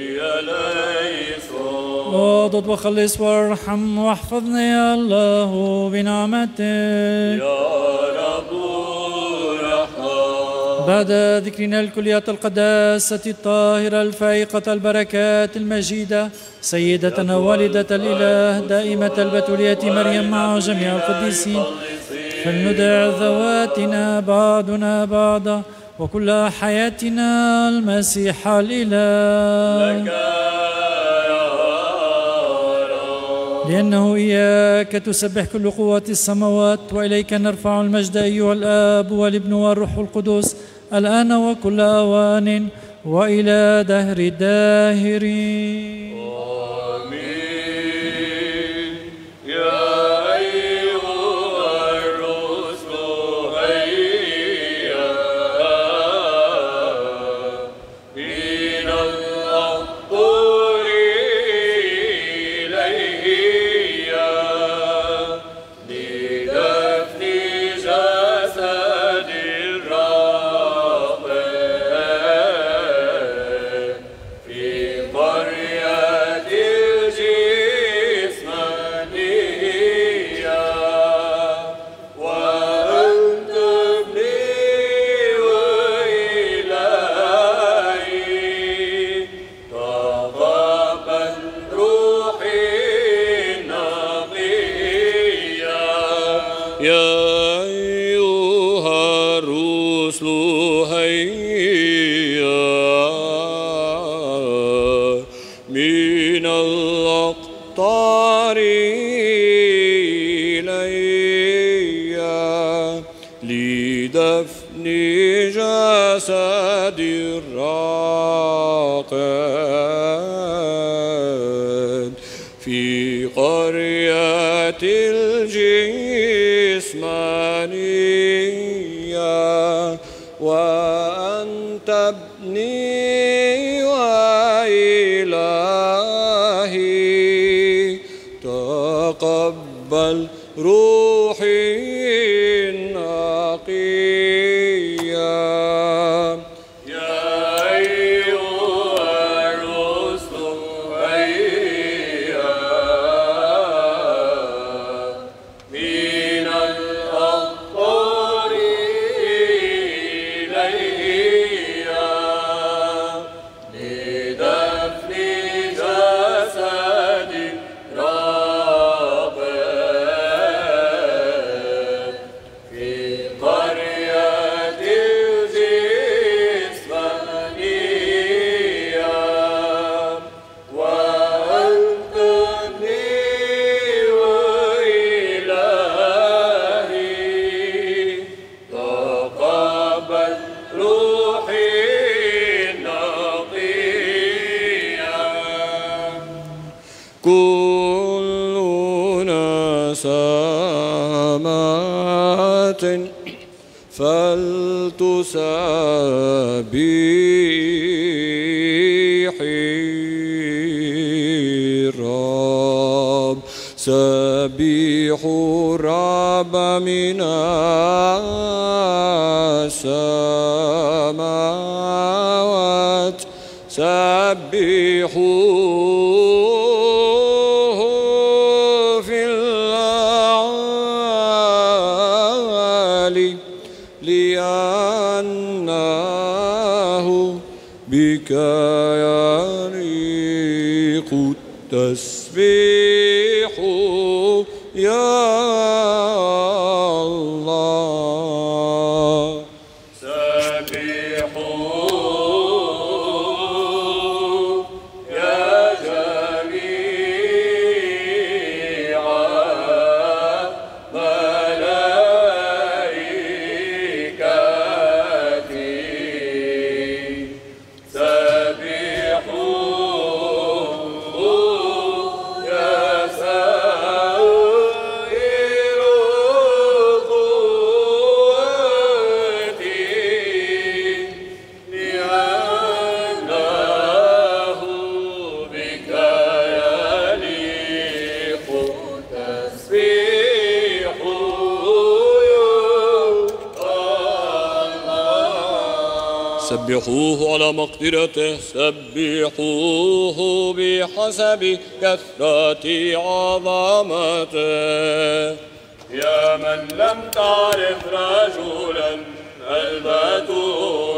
واضد وخلص وارحم واحفظنا يا الله بنعمتك. يا رب ارحم. وبعد ذكرنا الكليات القداسة الطاهرة الفائقة البركات المجيدة سيدتنا والدة الإله دائمة البتولية مريم مع جميع القديسين، فلندع ذواتنا بعضنا بعضا وكل حياتنا المسيح الإله. لأنه إياك تسبح كل قوات السماوات، وإليك نرفع المجد أيها الآب والابن والروح القدس الآن وكل أوان وإلى دهر الداهرين. آمين. يا أيها الرسل هيا من الأقطار إليه لدفن جسد الرب في قرية الجسمانية، وأنت ابني وإلهي تقبل روحي النقية. يا أيها الرسل هيا من الأقطار إلي لدفن جسد الراقد في قرية الجسمانية، وأنت ابني وإلهي تقبل روحي النقية. يا أيها الرسل هيا من الأقطار إليه لدفن جسد الراقد في قرية الجسمانية، وأنت ابني وإلهي تقبل روحي النقية. كلنا سمات فلتسبحي الرب، سبحوا الرب من السماوات، سبحوه في الأعالي، لأنه بك يليق التسبيح يا الله. سبحوه يا جميع ملائكتي، سبحوه يا سائر القوات، لأنه بك يليق التسبيح يا الله. سبحوه على مقدرته، سبحوه بحسب كثرة عظمته. يا من لم تعرف رجلا البتول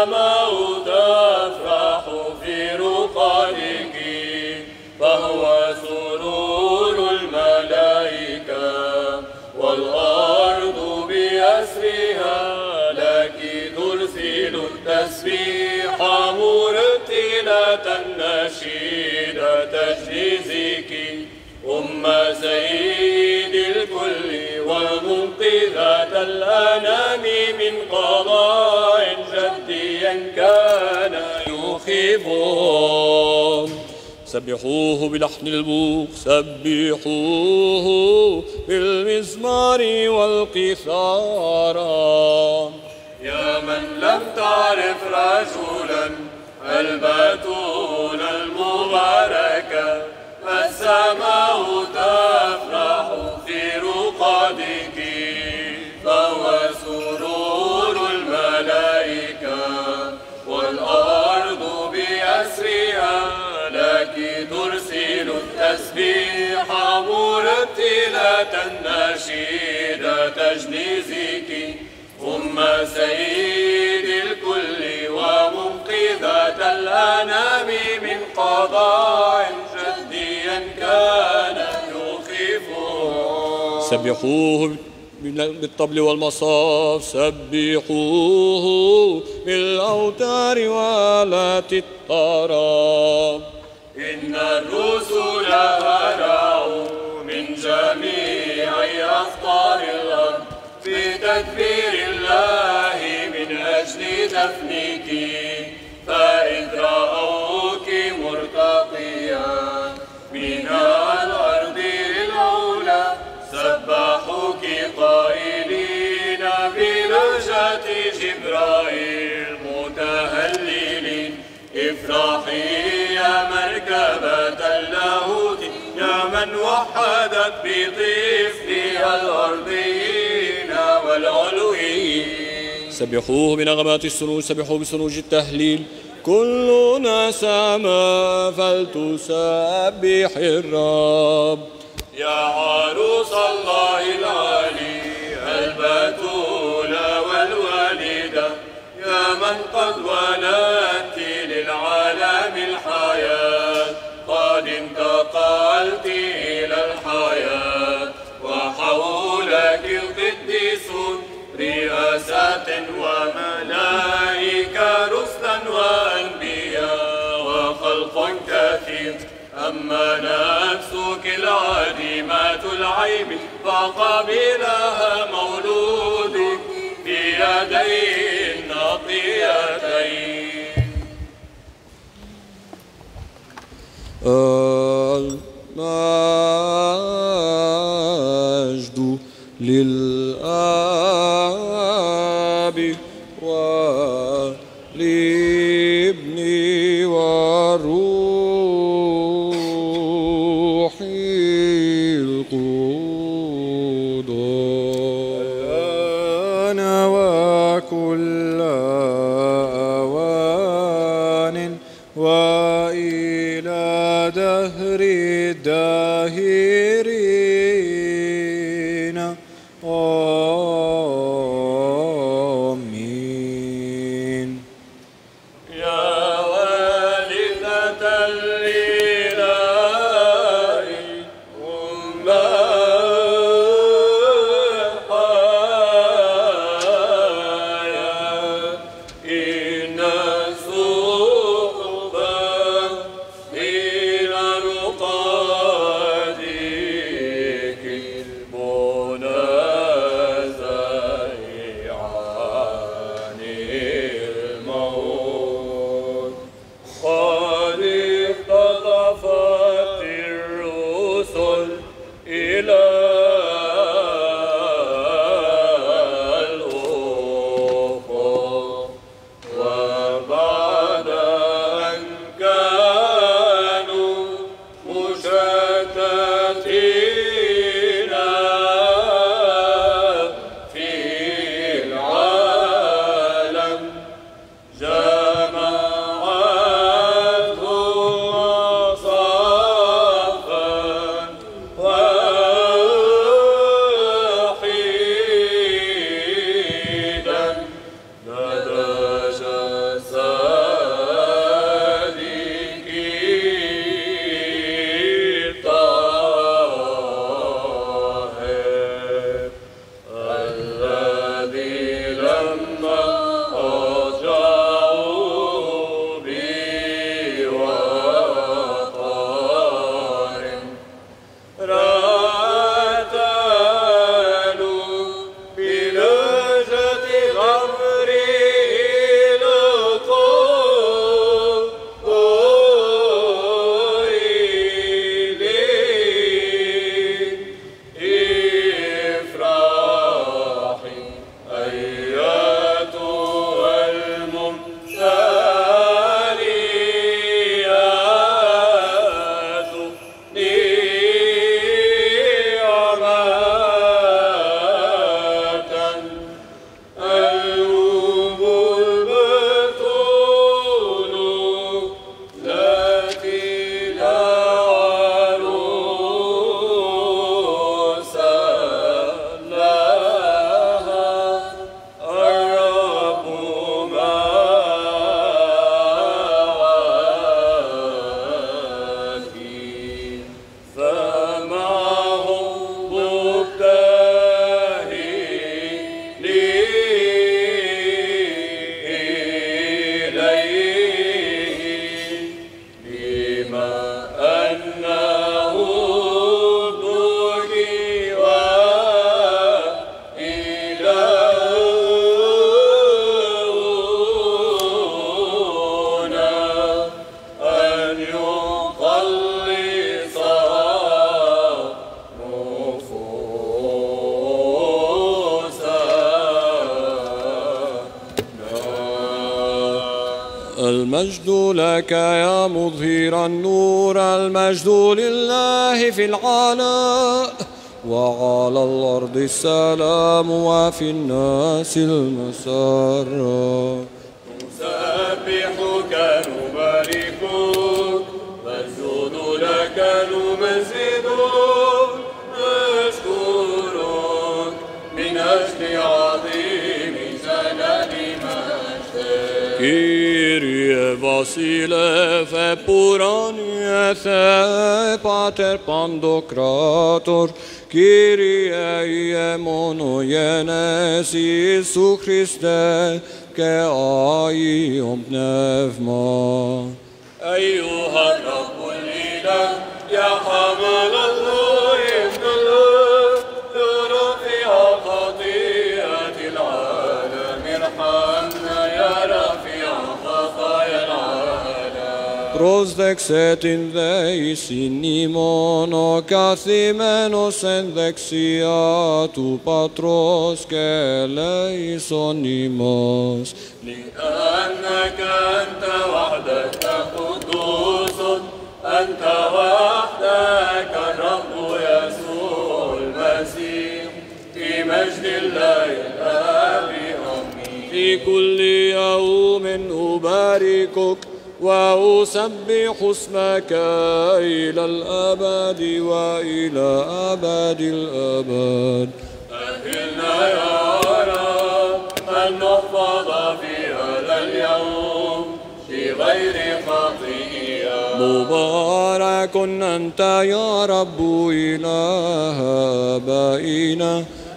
فالسماء تفرح في رقادك، فهو سرور الملائكة والأرض بأسرها، لك ترسل التسبيح مرتلة النشيد تجهيزك، أم سيد الكل ومنقذة الأنام من قضاء جديا كان يخيفهم. سبحوه بلحن البوق، سبحوه بالمزمار والقيثارة. يا من لم تعرف رجلا البتول المباركة، فالسماء تفرح في رقادك، فهو سرور الملائكة والأرض بأسرها، لك ترسل التسبيح مرتلة النشيد تجنيزك، أم سيد الكل ومنقذة الأنام من قضاء جديا كان يخيفهم. سبحوه بالطبل والمصاف، سبحوه بالأوتار وآلات الطرب. إن الرسل هرعوا من جميع أقطار الأرض في تدبير الله من أجل دفنك، فإذ رأوك مرتقيا من الأرض العلا، سبحوك قائلين بلهجة جبرائيل متهللين، افرحي يا مركبة اللاهوت، يا من وحدت بطفلها الأرضيين والعلويين. سبحوه بنغمات السنوج، سبحوه بسنوج التهليل، كلنا سما فلتسبح الرب. يا عروس الله العلي البتول والوالدة، يا من قد ولدت للعالم الحياة، قد انتقلت إلى الحياة، وحولك القديسون رئاسات وملائكة، رسلا وأنبياء وخلق كثير. أما نفسك العديمة العيب فقبلها مولودك بيديه النقيتين. المجد للآب وللابن والروح القدس، الآن وكل أوان وإلى دهر الداهرين. آمين. يا والدة الإله أم المجد لك يا مظهر النور، المجد لله في العلاء، وعلى الأرض السلام وفي الناس المسرة. نسبحك نباركك نسجد لك نمجدك نشكرك من أجل عظيم جلال مجدك. Kyrie Vasilefe puraniethe Pater Pandokrator, Kyrie ie monogenes Iisu Christe, ke aion pneuma. أيها الرب الإله يا حمل الله ابن الله لرفع خطيئة العالم، ارحمنا يا رفيع خطايا العالم. Προσδεξέτην δε εις ημών ο καθημένος εν δεξιά του Πατρός και ελέησον ημάς. لأنك أنت وحدك قدوس، أنت وحدك الرب يسوع المسيح في مجد الله الآب آمين. في كل يوم أباركك وأسبح اسمك إلى الأبد وإلى أبد الأبد. أهلنا يا رب أن نحفظ في هذا اليوم في غير خطيئة. مبارك أنت يا رب إله آبائنا،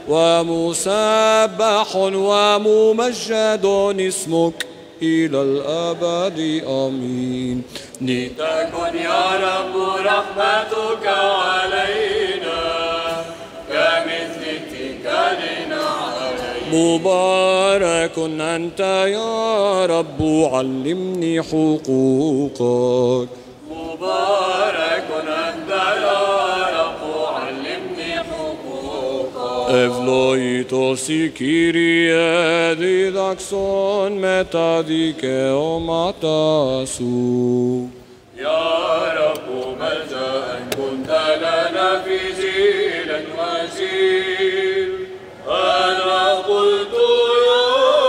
ومسبح وممجد اسمك إلى الأبد آمين. لتكن يا رب رحمتك علينا كمثل اتكالنا عليك. مبارك أنت يا رب علمني حقوقك. مبارك أنت يا رب علمني حقوقك. Ευλογητός η Κύριε διδάξον μετά δικαιώματα σου. يا رب ملجأ كنت لنا في جيل وجيل، أنا قلت يا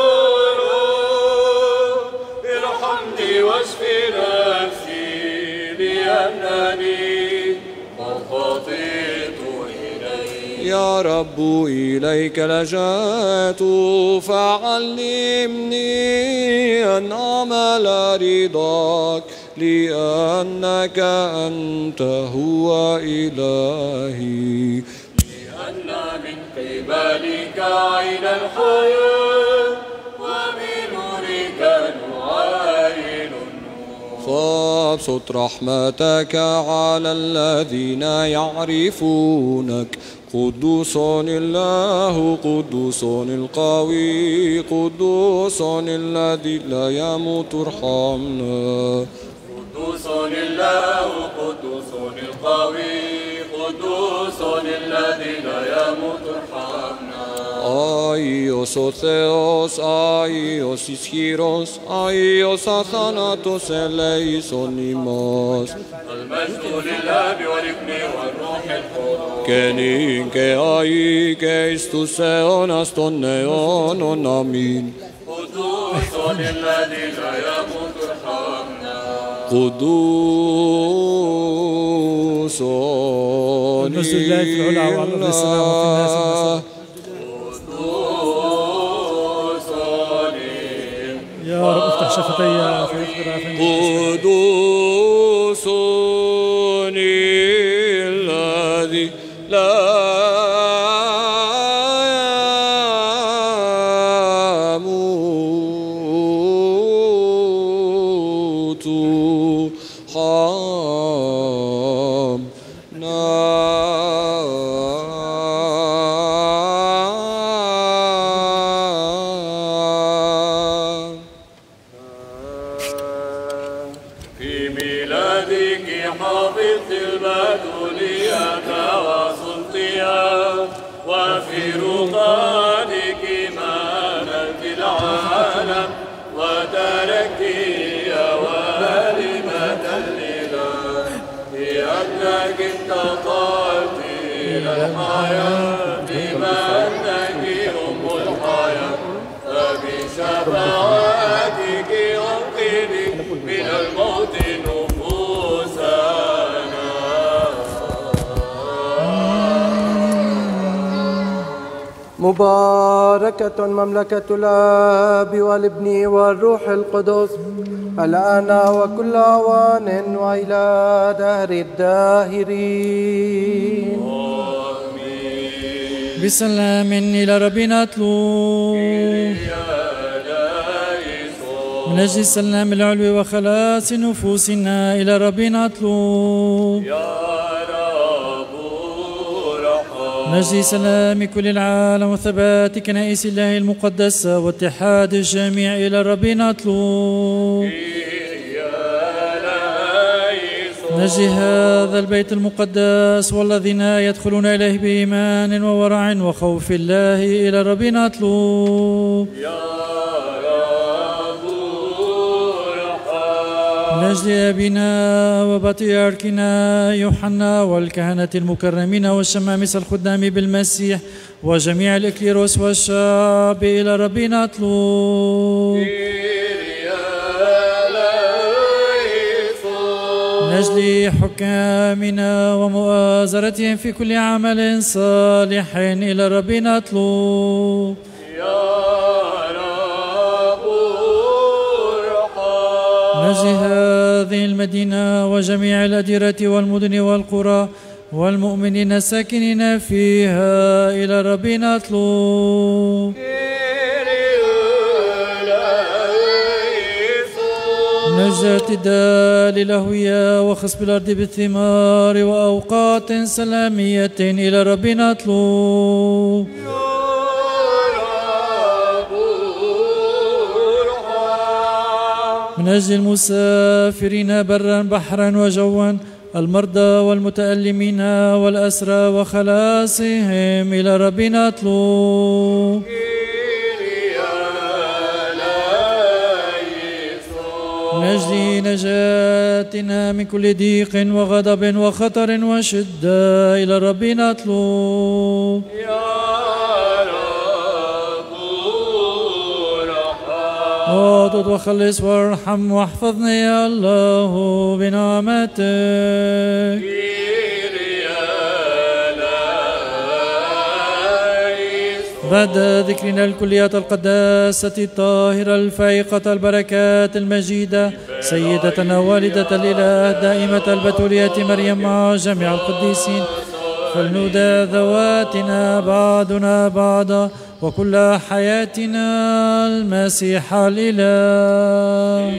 رب ارحمني واشفي نفسي، لأنني قد خطئت إليك. يا رب إليك لجأت فعلمني أن أعمل رضاك، لأنك أنت هو إلهي. لأن من قبلك عين الحياة ومن نورك نعاين النور. فابسط رحمتك على الذين يعرفونك. قدوس الله قدوس القوي قدوس الذي لا يموت ارحمنا. قدوس الله قدوس القوي قدوس الذي لا يموت ارحمنا. Άγιος ο Θεός, Άγιος ισχυρός, Άγιος αθάνατος ελέησον ημάς. المجد للآب والابن والروح القدس. Και νυν και αεί και εις τους αιώνας των αιώνων. Αμήν. قدوس الذي لا يموت ارحمنا. قدوس المجد لله في العلا وعلى الأرض السلام وفي الناس المسرة. يا رب افتح شفتي فيخبر عفني. قدوس الذي لا يموت حافظ البتولية وسلطية وفي رقادك إماما في العالم وتركيا أنك انتقلت إلى الحياة بما أنك أم الحياة فبشفاعتك أنقذي من الموت نفوسنا. مباركة مملكة الآب والابن والروح القدس الآن وكل آوان وإلى دهر الداهرين. بسلام إلى ربنا اطلب من أجل السلام العلوي وخلاص نفوسنا إلى ربنا اطلب من أجل سلام كل العالم وثبات كنائس الله المقدسة واتحاد الجميع إلى ربنا اطلب من أجل هذا البيت المقدس والذين يدخلون إليه بإيمان وورع وخوف الله إلى ربنا اطلب من أجل أبينا وبطياركنا يوحنا والكهنة المكرمين والشمامسة الخدام بالمسيح وجميع الإكليروس والشعب إلى ربنا اطلب من أجل حكامنا ومؤازرتهم في كل عمل صالح إلى ربنا اطلب من أجل هذه المدينة وجميع الأديرة والمدن والقرى والمؤمنين الساكنين فيها إلى ربنا اطلب نجاة الدال الأهوية وخصب الأرض بالثمار وأوقات سلامية إلى ربنا اطلب من أجل المسافرين برا بحرا وجوا المرضى والمتألمين والأسرى وخلاصهم إلى ربنا اطلب من أجل نجاتنا من كل ضيق وغضب وخطر وشدة إلى ربنا اطلب اعطد وخلص وارحم واحفظنا يا الله بنعمتك بعد ذكرنا الكليات القداسة الطاهرة الفائقة البركات المجيدة سيدتنا والدة الإله دائمة البتولية مريم مع جميع القديسين فلنودى ذواتنا بعضنا بعضا وكل حياتنا المسيح الإله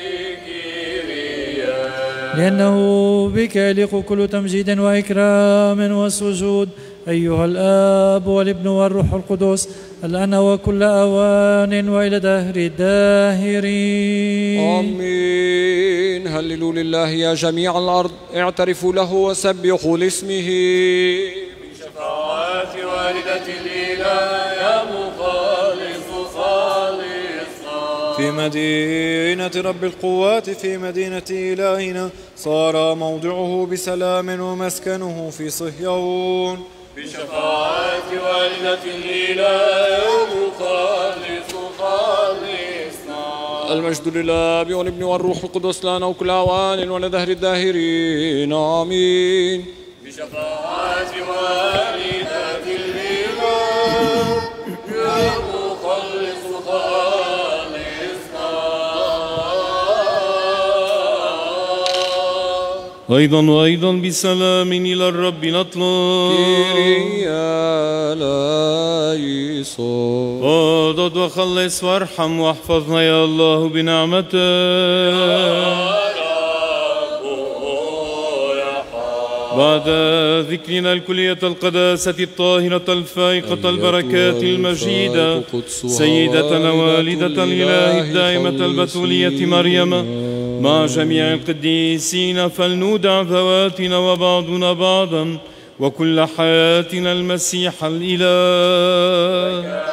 لأنه بك يليق كل تمجيد وإكرام وسجود أيها الآب والابن والروح القدس الآن وكل أوان وإلى دهر الداهرين آمين. هللوا لله يا جميع الأرض اعترفوا له وسبحوا لاسمه بشفاعة والدة الإله يا مخلص خالصنا في مدينة رب القوات في مدينة إلهنا صار موضعه بسلام ومسكنه في صهيون بشفاعة والدة الإله يا مخلص خالصنا المجد للآب والابن والروح القدس لنا وكل أوان ولدهر الداهرين آمين. بشفاعة والدة الإله يا مخلص خالصنا أيضا وأيضا بسلام إلى الرب نطلب كيريا لايسون اضد وخلص وارحم واحفظنا يا الله بنعمتك بعد ذكرنا الكلية القداسة الطاهرة الفائقة البركات المجيدة سيدتنا والدة الإله الدائمة البتولية مريم مع جميع القديسين فلنودع ذواتنا وبعضنا بعضا وكل حياتنا المسيح الإله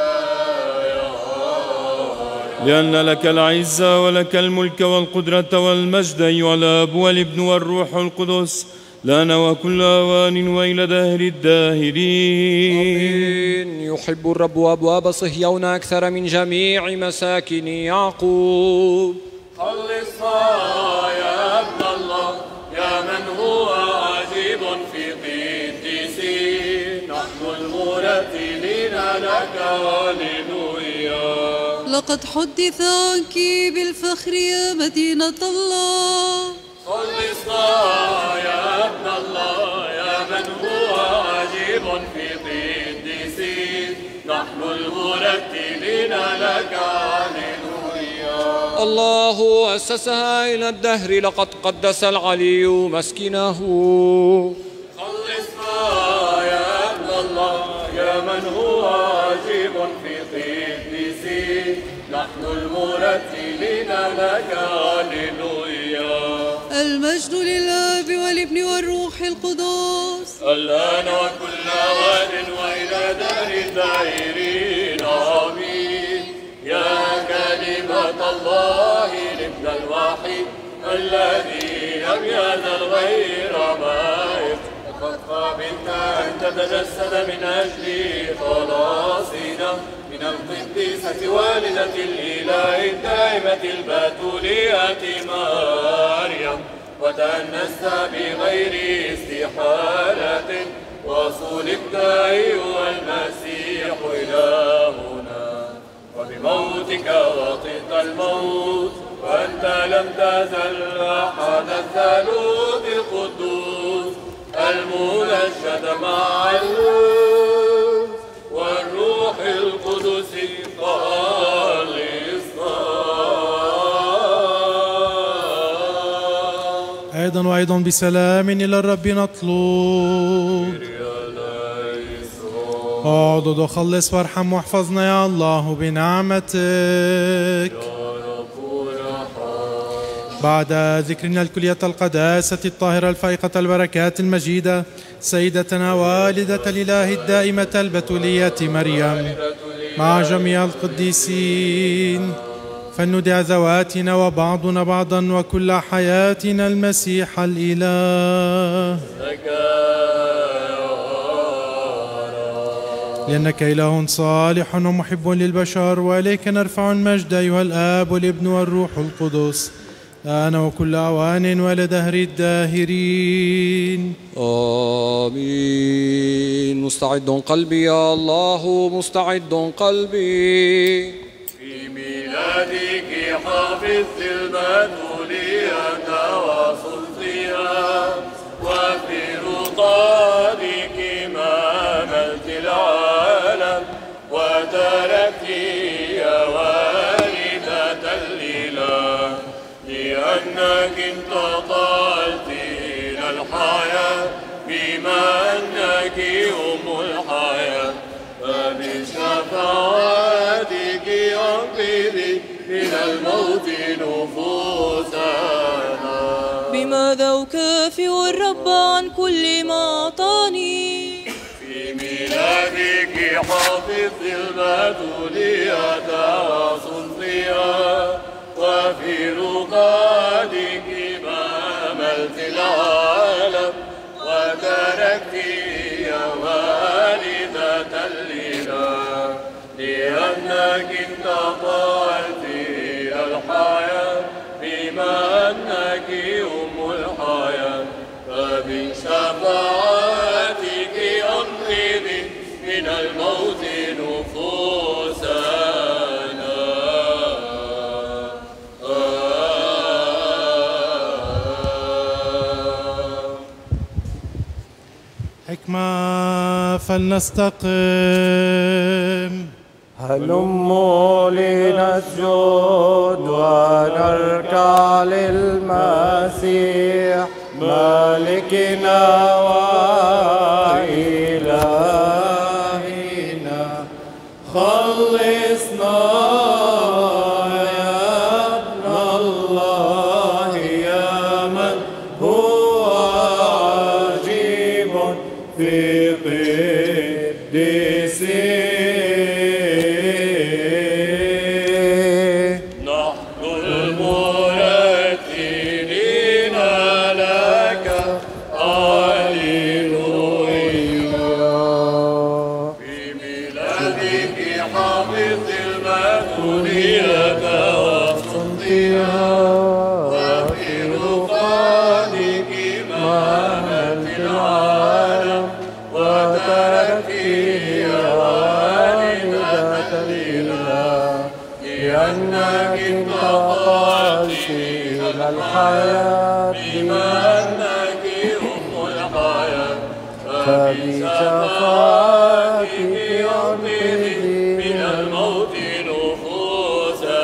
لأن لك العزة ولك الملك والقدرة والمجد أيها الآب والابن والروح القدس لنا وكل أوان وإلى دهر الداهرين. آمين. يحب الرب أبواب صهيون أكثر من جميع مساكن يعقوب. خلصنا يا ابن الله يا من هو عجيب في قديسين، نحن المرتلين لك هاليلويا. لقد حدث عنك بالفخر يا مدينة الله. خلصنا يا ابن الله يا من هو عجيب في قديسين، نحن المرتلين لك هاليلويا. الله أسسها إلى الدهر، لقد قدس العلي مسكنه. خلصنا يا ابن الله يا من هو عجيب في قديسين، نحن المرتلين لك هاليلويا. المجد للآب والابن والروح القدس الآن وكل أوان وإلى دهر الداهرين آمين. يا كلمة الله الابن الواحد الذي لم يزل غير مائق، لقد قبلت أن تتجسد من أجل خلاصنا من القديسة والدة الإله الدائمة البتولية مريم، وتأنست بغير استحالة وصلبت أيها المسيح إلهنا، وبموتك وطئت الموت، وأنت لم تزل أحد الثالوث القدوس المنشد مع الروح والروح القدس خالصنا. أيضا وأيضا بسلام إلى الرب نطلب. اعضد وخلص وارحم واحفظنا يا الله بنعمتك. بعد ذكرنا الكلية القداسة الطاهرة الفائقة البركات المجيدة سيدتنا والدة الإله الدائمة البتولية مريم مع جميع القديسين، فلندع ذواتنا وبعضنا بعضا وكل حياتنا المسيح الإله، لأنك إله صالح ومحب للبشر، وإليك نرفع المجد أيها الآب والابن والروح القدس أنا وكل أوان ولدهر الداهرين. آمين. مستعد قلبي يا الله، مستعد قلبي. في ميلادك حافظت البتولية وصلتها، وفي رقادك ما ملت العالم، وتركت يا والدة الإله لأنك انتقلت إلى الحياة، بما أنك أم الحياة، فبشفاعتك أنقذي من الموت نفوسنا. بماذا أكافئ الرب عن كل ما أعطاني؟ في ميلادك حافظت البتولية وصلتها، وفي رقادك ما ملت العالم، وتركت يا والدة الإله لأنك انتقلت إلى الحياة، بما أنك أم الحياة، فبشفاعتك أنقذي من الموت نفوسنا. حكمة فلنستقم. هلموا لنسجد ونركع للمسيح مالكنا وإلهنا، خلصنا يا ابن الله يا من هو عجيب في قديسين. نحن المرتلين لك حافظ المأكولية وصمتها وفي رقادك إماما في العالم وتركته والدة الإله لأنك انتقلت إلى الحياة بما أنك أم الحياة فبشفاعتك أنقذي من الموت نفوسا.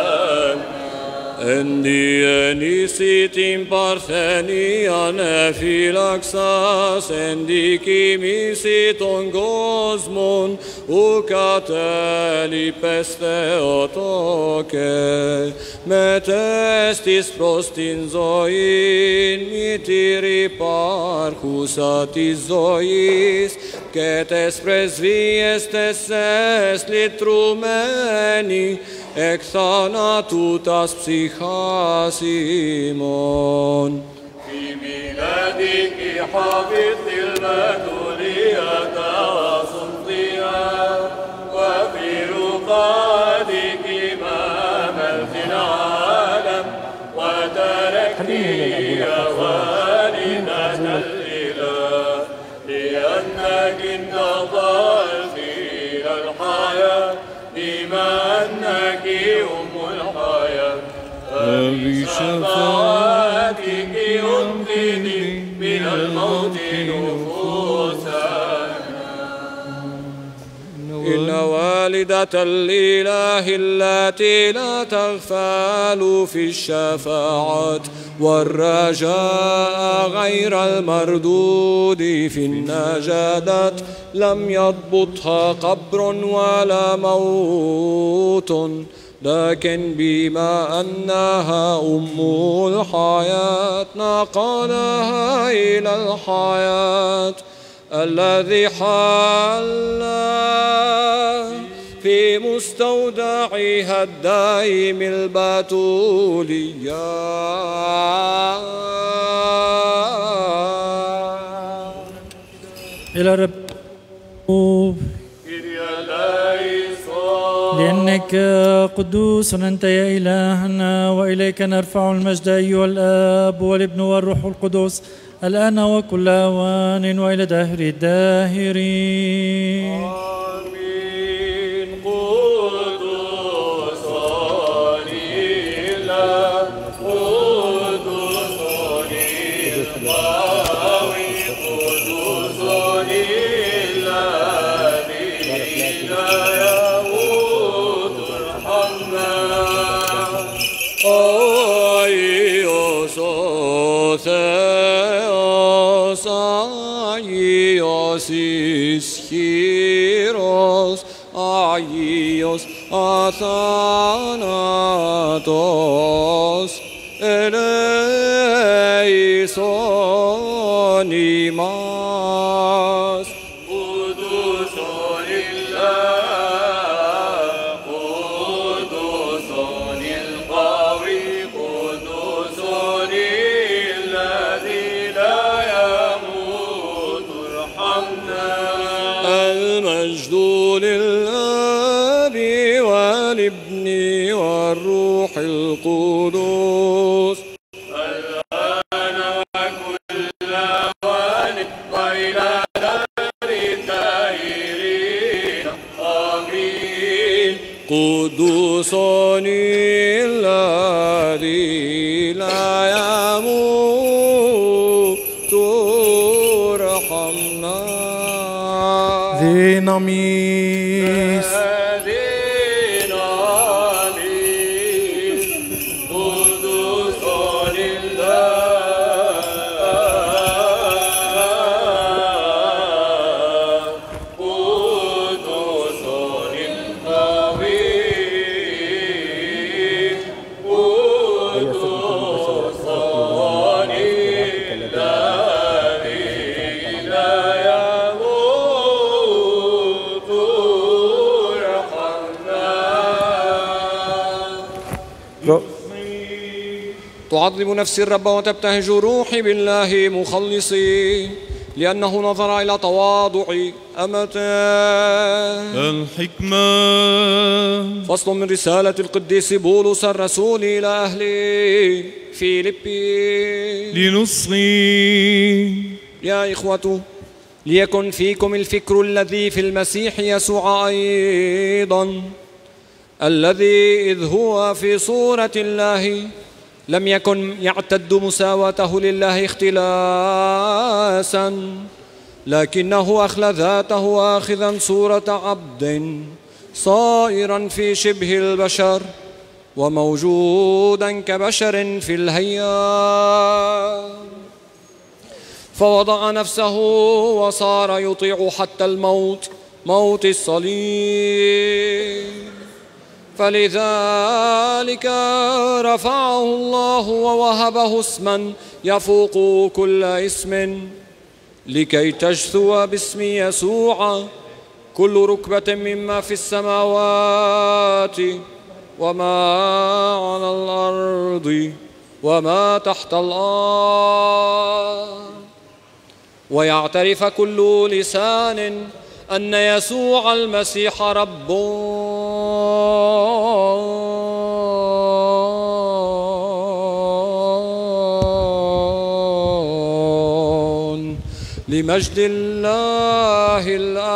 Endi nisitin parthenian phylaxas, endi kimisiton cosmon, ucateli peste otoke, metestis prostin zoin, mitiri parchus atis zois, cetes presvies tesses litrumeni, εκθανάτουτας ψυχάς ημών. في ميلادك حفظت المأكولية وصمتها وفي رقادك إماما في العالم وتركتها والدة الإله لأنك انتقلت إلى الحياة بما أنك أم الحياة فبشفاعتك أنقذي من الموت نفوسا. إن والدة الإله التي لا تغفل في الشفاعة والرجاء غير المردود في النجدة لم يضبطها قبر ولا موت، لكن بما أنها أم الحياة نقلها إلى الحياة الذي حل في مستودعها الدائم البتولية. إلى رب لأنك قدوس أنت يا إلهنا، وإليك نرفع المجد أيها الآب والابن والروح القدس الآن وكل أوان وإلى دهر الداهرين. آمين. قدوس إله قدوس القوي قدوس الذي لا يموت ارحمنا. أيوس Θεός Άγιος ισχυρός, Άγιος αθάνατος, ελέησον ημάς. المجد للآب والابن والروح القدس الآن وكل أوان وإلى دهر الداهرين. آمين. قدوس الذي لا يموت ارحمنا. ديناميس ديناميس قدوس لله قدوس للقوي قدوس تعظم نفسي الرب وتبتهج روحي بالله مخلصي، لأنه نظر إلى تواضعي أمته. الحكمة. فصل من رسالة القديس بولس الرسول إلى أهل فيلبي. لنصغي. يا إخوة، ليكن فيكم الفكر الذي في المسيح يسوع أيضا، الذي إذ هو في صورة الله لم يكن يعتد مساواته لله اختلاسا، لكنه أخلى ذاته آخذا صورة عبد صائرا في شبه البشر وموجودا كبشر في الهيئة، فوضع نفسه وصار يطيع حتى الموت، موت الصليب. فلذلك رفعه الله ووهبه اسما يفوق كل اسم، لكي تجثو باسم يسوع كل ركبة مما في السماوات وما على الأرض وما تحت الأرض، ويعترف كل لسان أن يسوع المسيح رب لمجد الله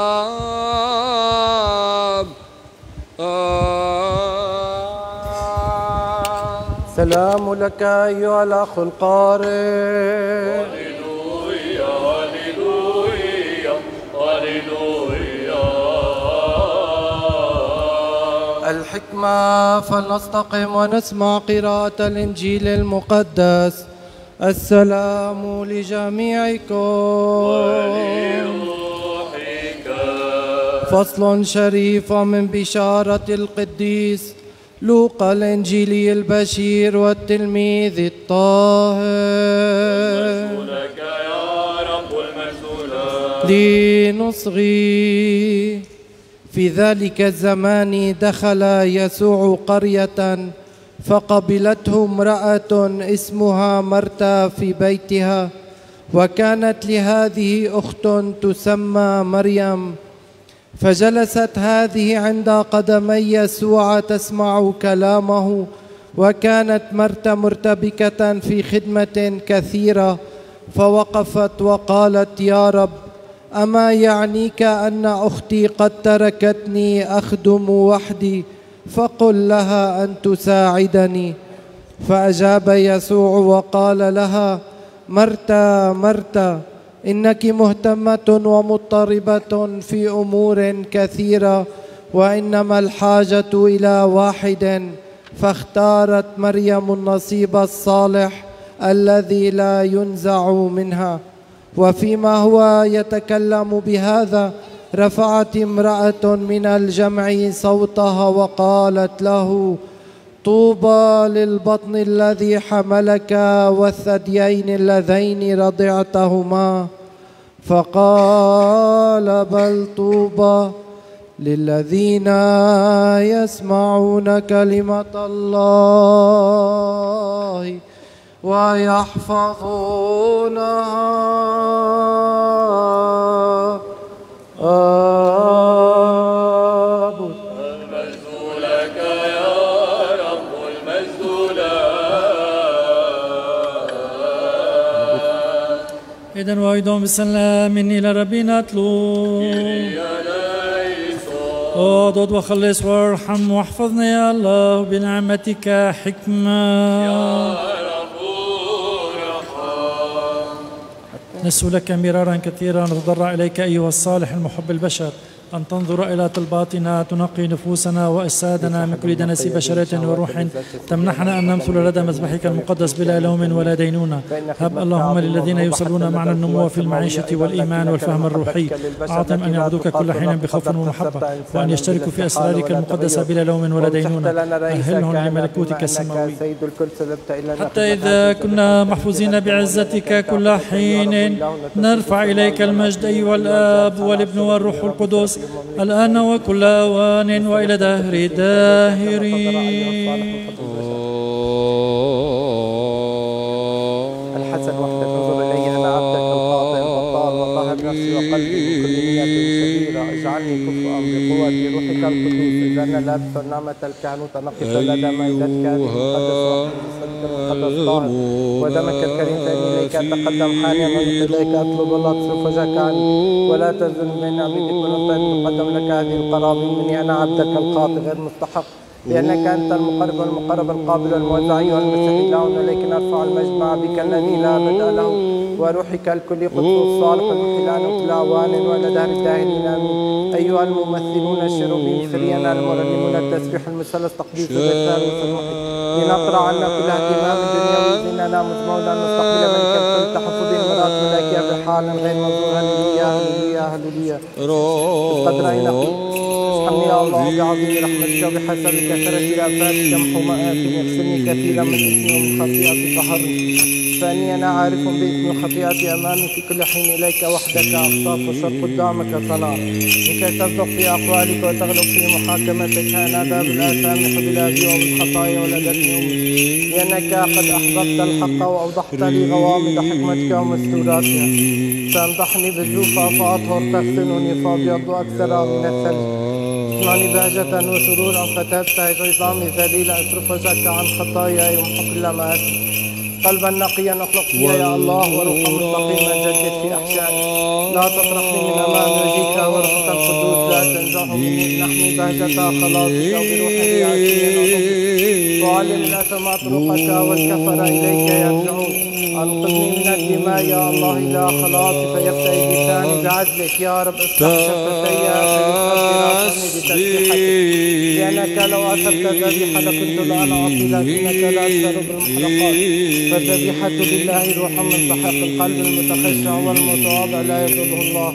الآب. سلام لك أيها الأخ القارئ. هللويا هللويا هللويا. الحكمة، فلنستقم ونسمع قراءة الإنجيل المقدس. السلام لجميعكم. فصل شريف من بشارة القديس لوقا الإنجيلي البشير والتلميذ الطاهر. المجد لك يا رب، المجد لك. لنصغي. في ذلك الزمان دخل يسوع قرية فقبلته امرأة اسمها مرتا في بيتها، وكانت لهذه أخت تسمى مريم. فجلست هذه عند قدمي يسوع تسمع كلامه، وكانت مرتا مرتبكة في خدمة كثيرة، فوقفت وقالت: يا رب، أما يعنيك أن أختي قد تركتني أخدم وحدي؟ فقل لها أن تساعدني. فأجاب يسوع وقال لها: مرتا مرتا، إنك مهتمة ومضطربة في أمور كثيرة، وإنما الحاجة إلى واحد، فاختارت مريم النصيب الصالح الذي لا ينزع منها. وفيما هو يتكلم بهذا رفعت امرأة من الجمع صوتها وقالت له: طوبى للبطن الذي حملك والثديين اللذين رضعتهما. فقال: بل طوبى للذين يسمعون كلمة الله ويحفظونها. آب. المجد لك يا رب، المجد لك. إذن وأيضا بالسلام إلى ربنا اطلب. أضد وخلص وارحم واحفظنا يا الله بنعمتك حكمة. يا رب ارحم. نسألك مرارا كثيرا نتضرع إليك أيها الصالح المحب البشر أن تنظر إلى طلباتنا، تنقي نفوسنا وأجسادنا من كل دنس بشرة وروح، تمنحنا أن نمثل لدى مذبحك المقدس بلا لوم ولا دينونة. هب اللهم للذين يصلون معنا النمو في المعيشة والإيمان والفهم الروحي، أعطهم أن يعبدوك كل حين بخوف ومحبة، وأن يشتركوا في أسرارك المقدسة بلا لوم ولا دينونة. أهلهم لملكوتك السماوي، حتى إذا كنا محفوظين بعزتك كل حين نرفع إليك المجد أيها الآب والابن والروح القدس، الآن وكل آوان وإلى دهر الداهرين. الحسن وحدك انظر إلي أنا عبدك الخاطئ البطال، وطهر نفسي وقلبي من كل نية اجعلني كفءا بقوة روحك القدوس اجعلنا لابسا نعمة الكهنوت نقف لدى مائدتك المقدس المقدس طاهر ودمك الكريم فإني إليك أتقدم حاليا وإليك أطلب الله تصرف وجهك عني ولا تزل من عبيدك ونطلب تقدم لك هذه القرابين مني أنا عبدك الخاطئ غير مستحق لأنك أنت المقرب والمقرب القابل والموزع أيها المسيح إلهنا إليك نرفع المجد مع بك الذي لا بدأ له وروحك الكل قدس الصالح المحلان وكل أوان وإلى دهر الداهرين آمين. أيها الممثلون الشروبين سرينا المرنمون التسبيح المثلث تقديس الإسلام وسلوحك لنقرأ عنا كل اهتمام الدنيا إننا مزمونا أن نستقبل ملك الكل تحفظه مرات ملاكها بحال غير منظور. هللويا هللويا هللويا. بالقدر أين ارحمني يا الله بعظيم رحمتك وبحسب كثرة رأفاتك امحو مآتي اغسلني كثيرا من إثمي ومن خطيئتي طهرني فاني انا عارف باثمي وخطيئتي امامي في كل حين اليك وحدك اخطاف وشر قدامك صنع لكي تصدق في اقوالك وتغلب في محاكمتك انا باب الاثام بالابي وبالخطايا ولدتني امي لانك قد احببت الحق واوضحت لي غوامض حكمتك ومستوراتها تمدحني بالجوفه فاطهر تغسلني فابيض اكثر من الثلج اسمعني بهجة وسرورا فتبتهج عظامي ذليلا اصرف وجهك عن خطاياي وامحو كل ما أثم قلبا نقيا اخلق فيا يا الله وروحا مستقيما جدد في احشائي لا تطرحني من امام وجهك وروحك القدوس لا تنزعه مني نحمي بهجة خلاصك وبروحي عزيزا تعلم الاسماء طرقك والكفر اليك يرجعون انقذني من الدماء يا الله الى خلاصي فيبتئي لساني بعدلك يا رب افتح شفتي بتسبيحتك لانك لو اثرت الذبيحه لكنت الان اعطي لكنك لا تشرب المحرقات فالذبيحة لله روحا مستحق القلب المتخشع والمتواضع لا يغضبه الله.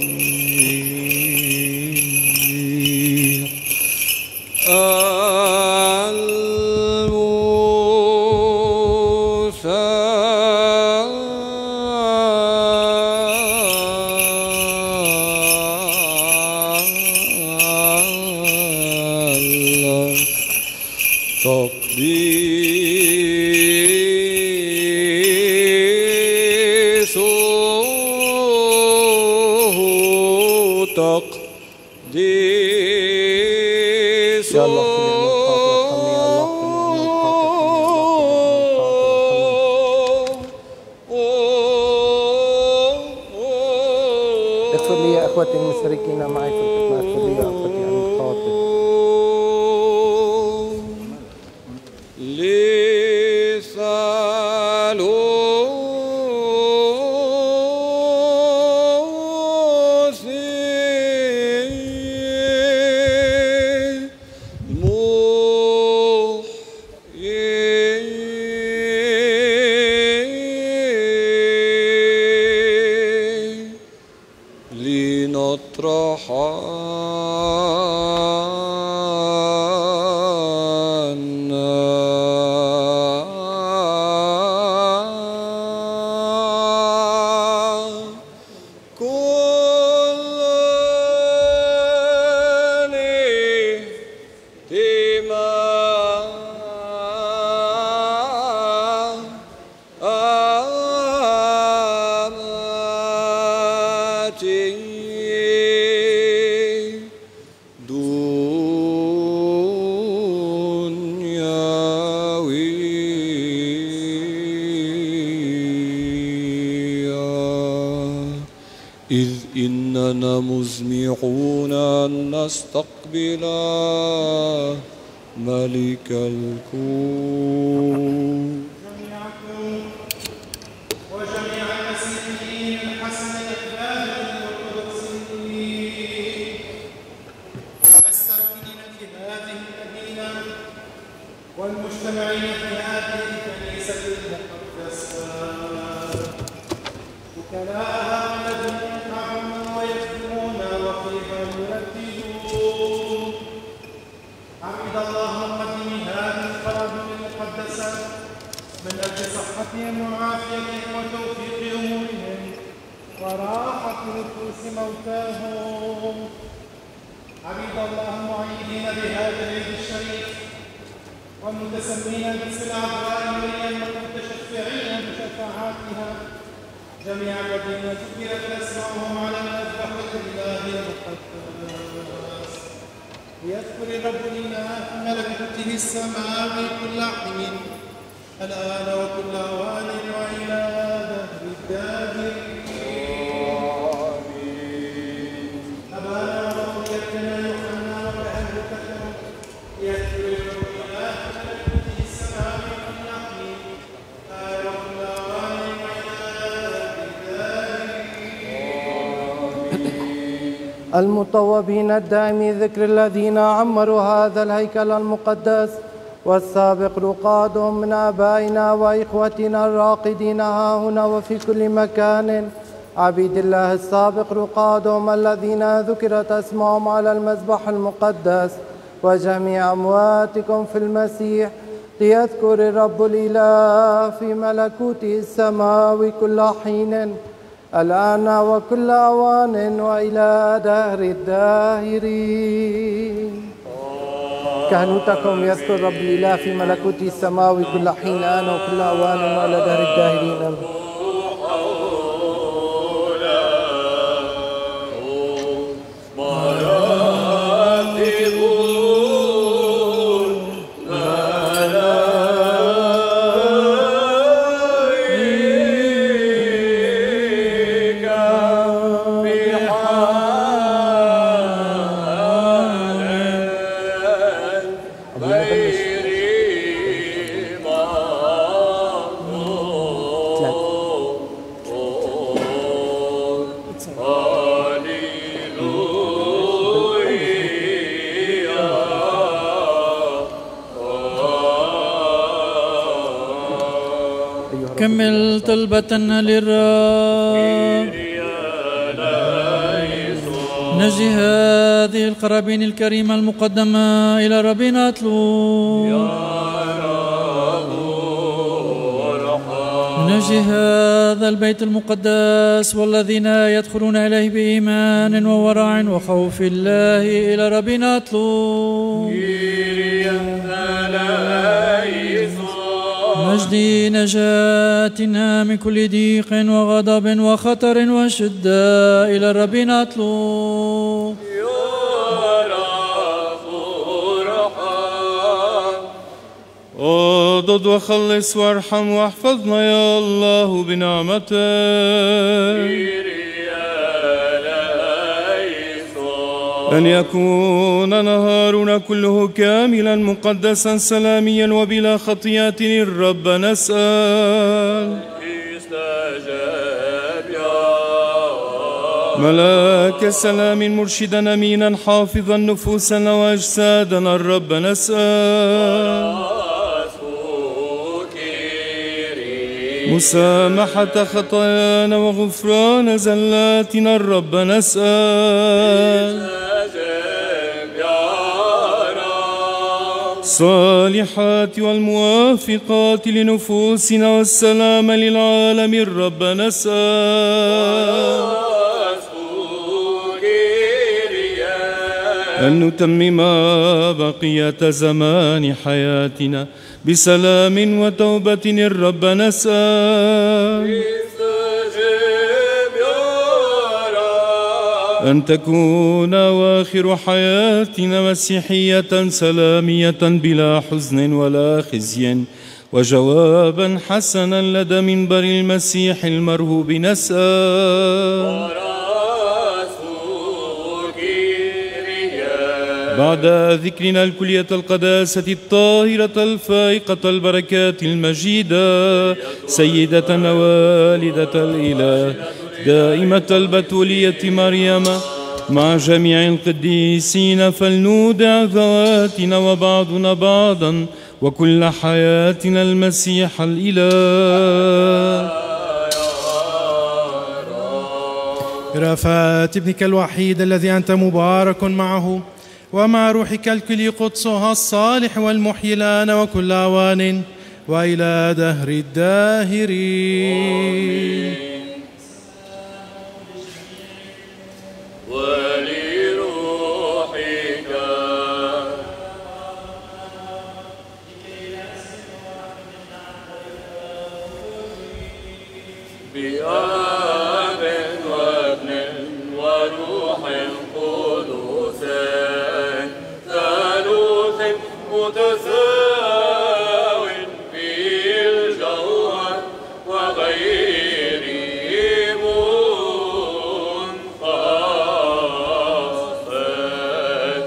مزمعون أن نستقبل ملك الكون. وجميع المسيحيين حسن إقبال الأرثوذكسيين الساكنين في هذه المدينة والمجتمعين في هذه الكنيسة المقدسة وكلاءها الذين يتعبون ويخدمون وفيها يرددون عبد الله مقدمي هذه القرابين المقدسة من أجل صحتهم وعافيتهم وتوفيق أمورهم وراحة نفوس موتاهم عبد الله معيدين بهذا العيد الشريف والمتسمين باسم الأعضاء مريم والمتشفعين بشفاعاتها جميع الذين ذكرت اسمائهم على المذبح الإله المقدس. ليذكر الرب الإله في ملكوته السماوي كل حين الآن وكل أوان وإلى دهر الداهرين. أبانا وأولادنا يوحنا وأهلك ليذكر الرب الإله في ملكوته السماوي كل حين الآن وكل أوان وإلى دهر الداهرين. المطوبين الدائمي ذكر الذين عمروا هذا الهيكل المقدس والسابق رقادهم من آبائنا وإخوتنا الراقدين ها هنا وفي كل مكان، عبيد الله السابق رقادهم الذين ذكرت اسمهم على المذبح المقدس، وجميع أمواتكم في المسيح، ليذكر الرب الإله في ملكوته السماوي كل حين الآن وكل أوان وإلى دهر الداهرين. كهنوتكم يذكر رب الإله في ملكوته السماوي كل حين آن وكل أوان وإلى دهر الداهرين. كمل طلبة للرب. نجي هذه القرابين الكريمة المقدمة إلى ربنا أطلب. نجي هذا البيت المقدس والذين يدخلون إليه بإيمان وورع وخوف الله إلى ربنا أطلب. مجدي نجاتنا من كل ضيق وغضب وخطر وشدة إلى ربنا أطلب. اضد وخلص وارحم واحفظنا يا الله بنعمتك. أن يكون نهارنا كله كاملا مقدسا سلاميا وبلا خطيئة الرب نسأل. ملاك السلام مرشدا أمينا حافظا نفوسنا وأجسادنا الرب نسأل. مسامحة خطايانا وغفران زلاتنا الرب نسأل. الصالحات والموافقات لنفوسنا والسلام للعالم الرب نسأل. أن نتمم بقية زمان حياتنا بسلام وتوبة الرب نسأل. أن تكون أواخر حياتنا مسيحية سلامية بلا حزن ولا خزي، وجوابا حسنا لدى منبر المسيح المرهوب نسأل. بعد ذكرنا الكلية القداسة الطاهرة الفائقة البركات المجيدة سيدة والدة الإله دائمة البتولية مريم مع جميع القديسين، فلنودع ذواتنا وبعضنا بعضا وكل حياتنا المسيح الإله. برافات ابنك الوحيد الذي أنت مبارك معه ومع روحك الكلي قدسها الصالح والمحيي الآن وكل أوان وإلى دهر الداهرين. ولروحك بأ متساو في الجوهر وغير منفصل.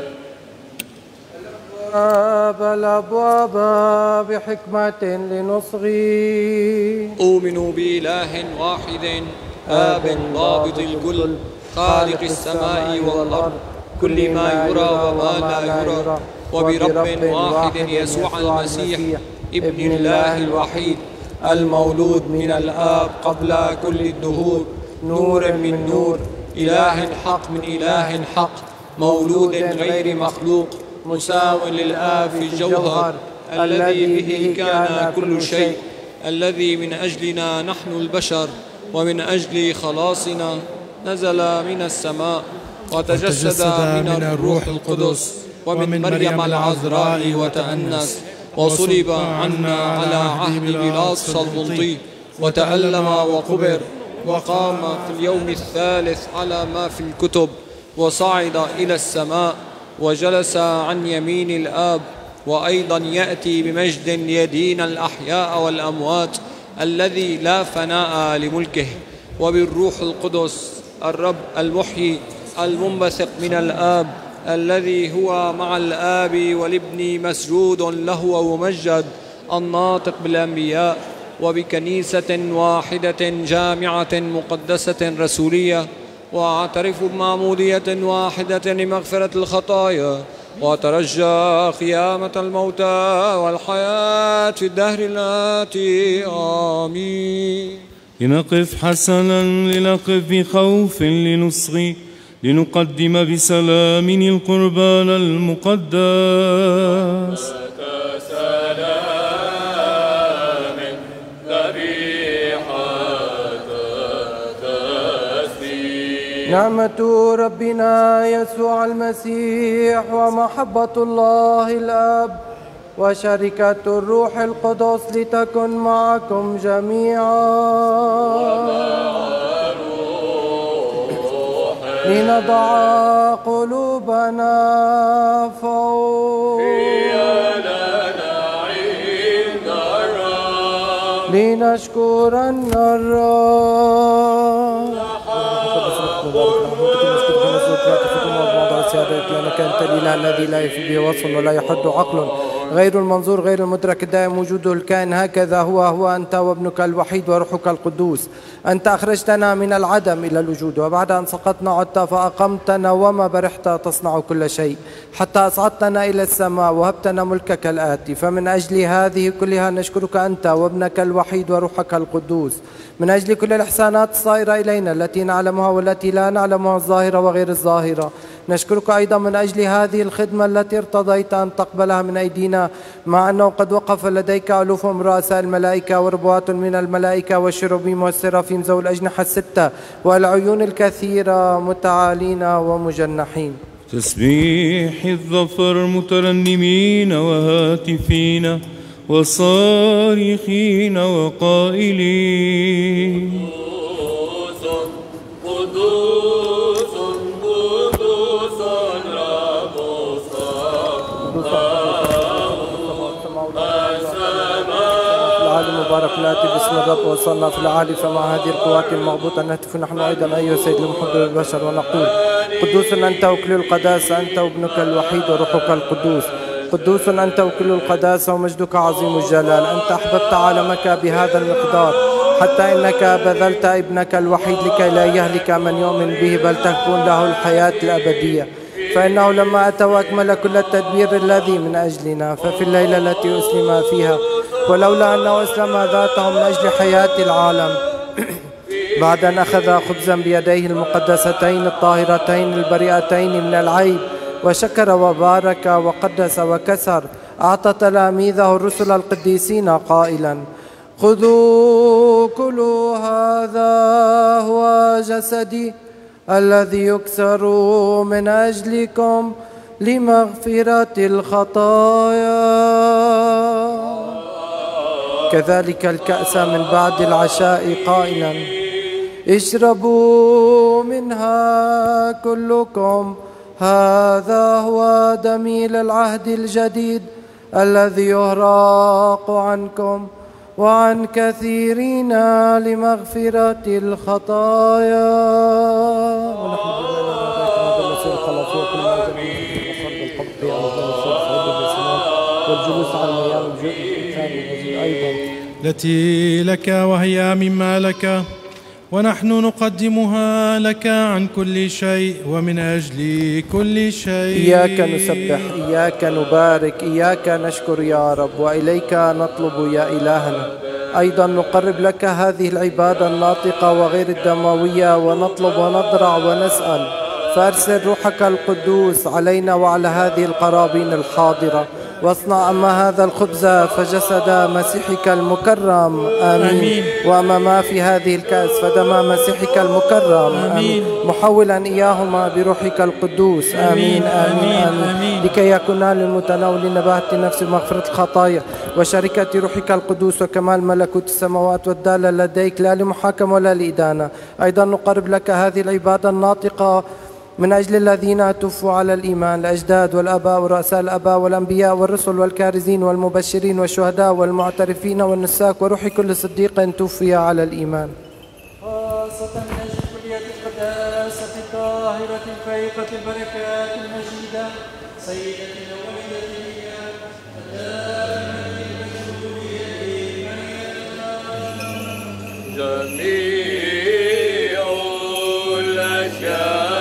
الأبواب الأبواب بحكمة لنصغي. أؤمن بإله واحد آب ضابط الكل خالق السماء والأرض كل ما يرى وما لا يرى، وبرب واحد يسوع المسيح ابن الله الوحيد المولود من الآب قبل كل الدهور، نور من نور، إله حق من إله حق، مولود غير مخلوق، مساو للآب في الجوهر، الذي به كان كل شيء، الذي من أجلنا نحن البشر ومن أجل خلاصنا نزل من السماء وتجسد من الروح القدس ومن مريم العذراء وتأنس وصلب عنا على عهد بيلاطس البنطي وتألم وقبر وقام في اليوم الثالث على ما في الكتب وصعد إلى السماء وجلس عن يمين الآب، وأيضا يأتي بمجد يدين الأحياء والأموات الذي لا فناء لملكه، وبالروح القدس الرب المحيي المنبثق من الآب الذي هو مع الآب والابن مسجود له وممجد، الناطق بالأنبياء، وبكنيسة واحدة جامعة مقدسة رسولية، وأعترف بمعمودية واحدة لمغفرة الخطايا، وأترجى قيامة الموتى والحياة في الدهر الآتي. آمين. لنقف حسنا، لنقف بخوف، لنصغي، لنقدم بسلام القربان المقدس. نعمة ربنا يسوع المسيح ومحبة الله الآب وشركة الروح القدس لتكن معكم جميعا. لنضع قلوبنا فوق لنشكرن الرب. لأنك أنت الإله الذي لا يفي به وصف ولا يحد عقل، غير المنظور غير المدرك الدائم وجوده الكائن، هكذا هو هو أنت وابنك الوحيد وروحك القدوس. أنت أخرجتنا من العدم إلى الوجود، وبعد أن سقطنا عدت فأقمتنا، وما برحت تصنع كل شيء، حتى أصعدتنا إلى السماء وهبتنا ملكك الآتي. فمن أجل هذه كلها نشكرك أنت وابنك الوحيد وروحك القدوس، من أجل كل الإحسانات الصائرة إلينا التي نعلمها والتي لا نعلمها، الظاهرة وغير الظاهرة. نشكرك أيضا من أجل هذه الخدمة التي ارتضيت أن تقبلها من أيدينا، مع أنه قد وقف لديك ألوف من رؤساء الملائكة وربوات من الملائكة والشروبيم والسرافيم ذوي الأجنحة الستة والعيون الكثيرة متعالين ومجنحين. تسبيح الظفر مترنمين وهاتفين وصارخين وقائلين مبارك الآتي باسم الرب وصلنا في العالي. فمع هذه القوات المغبوطة نهتف نحن أيضا أيها السيد المحب للبشر ونقول: قدوس أنت وكل القداسة، أنت وابنك الوحيد وروحك القدوس. قدوس أنت وكل القداسة ومجدك عظيم الجلال. أنت أحببت عالمك بهذا المقدار حتى إنك بذلت ابنك الوحيد لكي لا يهلك من يؤمن به بل تكون له الحياة الأبدية. فإنه لما أتى وأكمل كل التدبير الذي من أجلنا، ففي الليلة التي أسلم فيها، ولولا أنه أسلم ذاته من أجل حياة العالم، بعد أن أخذ خبزا بيديه المقدستين الطاهرتين البريئتين من العيب، وشكر وبارك وقدس وكسر، أعطى تلاميذه الرسل القديسين قائلا: خذوا كلوا، هذا هو جسدي الذي يكسر من أجلكم لمغفرة الخطايا. كذلك الكأس من بعد العشاء قائلا: اشربوا منها كلكم، هذا هو دمي للعهد الجديد الذي يهراق عنكم وعن كثيرين لمغفرة الخطايا. ونحن والجلوس على المياه أيضا التي لك وهي مما لك، ونحن نقدمها لك عن كل شيء ومن أجل كل شيء. إياك نسبح، إياك نبارك، إياك نشكر يا رب، وإليك نطلب يا إلهنا. أيضا نقرب لك هذه العبادة الناطقة وغير الدموية، ونطلب ونضرع ونسأل، فأرسل روحك القدوس علينا وعلى هذه القرابين الحاضرة، واصنع أما هذا الخبز فجسد مسيحك المكرم. آمين, آمين. وأما ما في هذه الكأس فدم مسيحك المكرم. آمين, آمين. محولا إياهما بروحك القدوس. آمين, آمين, آمين, آمين, آمين. لكي يكونا للمتناولين نباهة النفس ومغفرة الخطايا وشركة روحك القدوس وكمال ملكوت السماوات والدالة لديك، لا لمحاكم ولا لإدانة. أيضا نقرب لك هذه العبادة الناطقة من أجل الذين توفوا على الإيمان، الأجداد والآباء ورؤساء الآباء والأنبياء والرسل والكارزين والمبشرين والشهداء والمعترفين والنساك وروح كل صديق توفي على الإيمان. خاصة من أجل كلية القداسة الطاهرة الفائقة البركات المجيدة سيدتنا ووليدتنا جميع الأشياء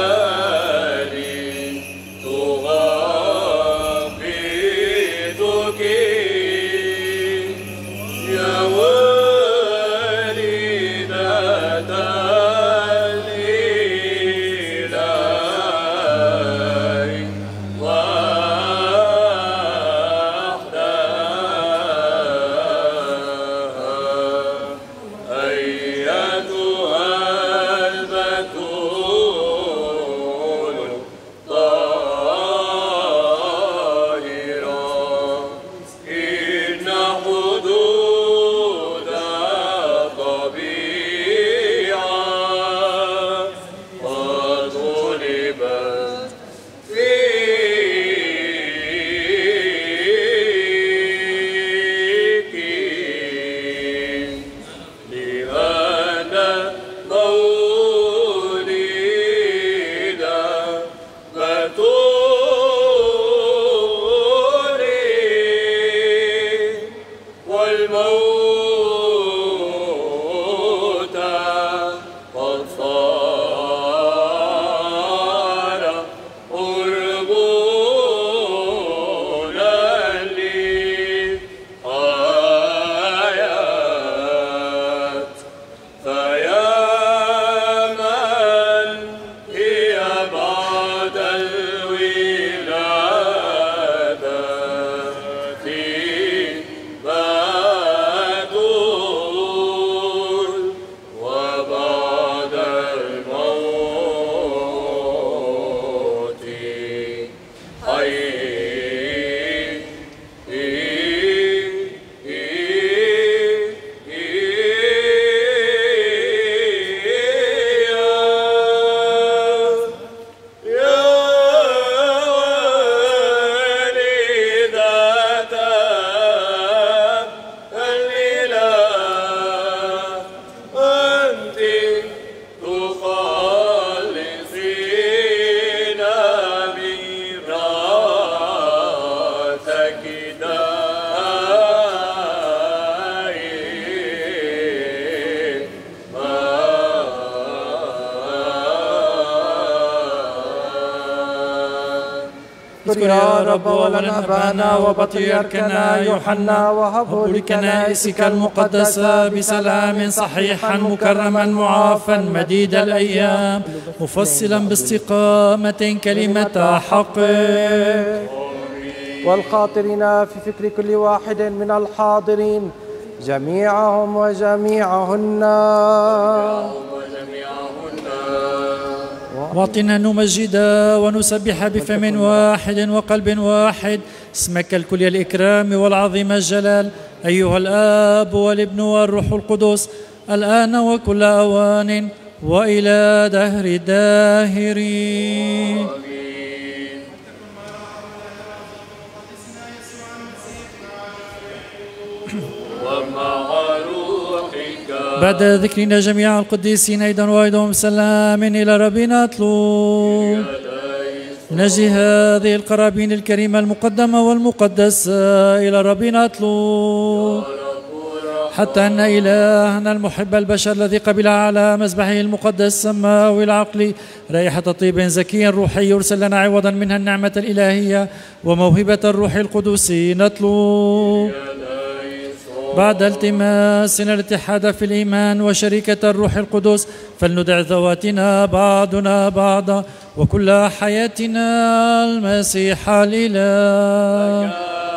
اذكر يا رب ولنا أبانا وبطريركنا يوحنا وهب لكنائسك المقدسة بسلام صحيحا مكرما معافا مديد الأيام مفصلا باستقامة كلمة حق، والخاطرين في فكر كل واحد من الحاضرين جميعهم وجميعهن. واعطنا نمجد ونسبح بفم واحد وقلب واحد اسمك الكلي الإكرام والعظيم الجلال أيها الآب والابن والروح القدس الآن وكل أوان وإلى دهر الداهرين. ومع روحك. بعد ذكرنا جميع القديسين أيضا وأيضا بسلام إلى ربنا اطلب نجي هذه القرابين الكريمة المقدمة والمقدسة إلى ربنا اطلب حتى أن إلهنا المحب البشر الذي قبل على مذبحه المقدس سماه العقل رائحة طيب زكي روحي يرسل لنا عوضا منها النعمة الإلهية وموهبة الروح القدس نطلب بعد التماسنا الاتحاد في الإيمان وشركة الروح القدس فلندع ذواتنا بعضنا بعضا وكل حياتنا المسيح الإله.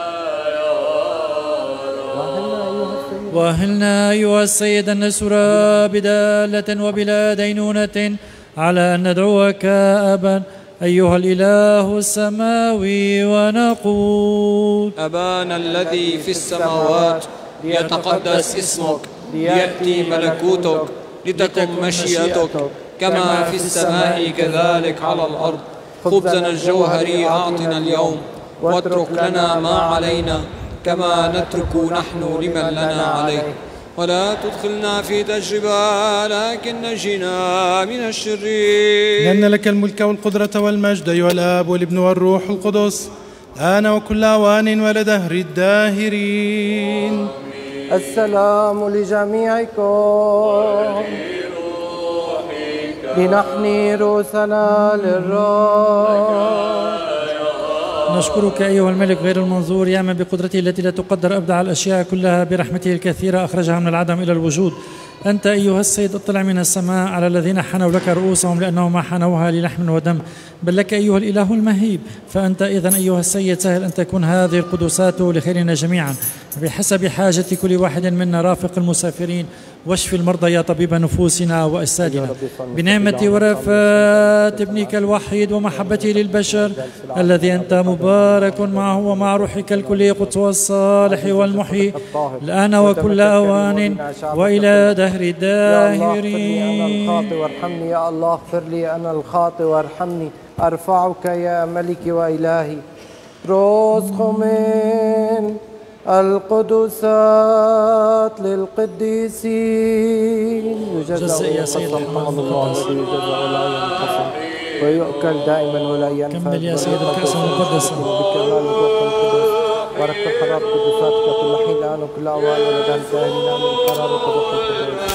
وأهلنا أيها السيد أن نسر بدالة وبلا دينونة على أن ندعوك أبا أيها الإله السماوي ونقول أبانا الذي في السماوات ليتقدس اسمك ليأتي ملكوتك لتكن مشيئتك كما في السماء كذلك على الأرض. خبزنا الجوهري أعطنا اليوم واترك لنا ما علينا كما نترك نحن لمن لنا عليه ولا تدخلنا في تجربة لكن نجنا من الشرير. لأن لك الملك والقدرة والمجد أيها الآب والابن والروح القدس الآن وكل أوان ولدهر الداهرين. السلام لجميعكم. لنحني رؤوسنا للرب. نشكرك أيها الملك غير المنظور يا من بقدرته التي لا تقدر أبدع الأشياء كلها برحمته الكثيرة أخرجها من العدم إلى الوجود. أنت أيها السيد اطلع من السماء على الذين حنوا لك رؤوسهم لأنهم ما حنوها للحم ودم بل لك أيها الإله المهيب. فأنت إذن أيها السيد سهل أن تكون هذه القدسات لخيرنا جميعا بحسب حاجة كل واحد منا. رافق المسافرين واشف المرضى يا طبيب نفوسنا وأجسادنا بنعمة ورفاة ابنك الوحيد ومحبته للبشر الذي أنت مبارك معه ومع روحك الكلي قدس والصالح والمحيي الآن وكل أوان وإلى دهر الداهرين. يا الله اغفر لي أنا الخاطئ وارحمني. يا الله اغفر لي أنا الخاطئ وارحمني. أرفعك يا ملكي وإلهي. روسخمين القدسات للقديسين جزء يا سيد الله يجزع ولا ينقسم ويؤكل دائما ولا ينفد. كمل يا سيد الكأس المقدس بكمال الروح القدس وركب حرارة قدساتك كل حين الآن وكل أوان ولدى الكاهنين من حرارة الروح القدس.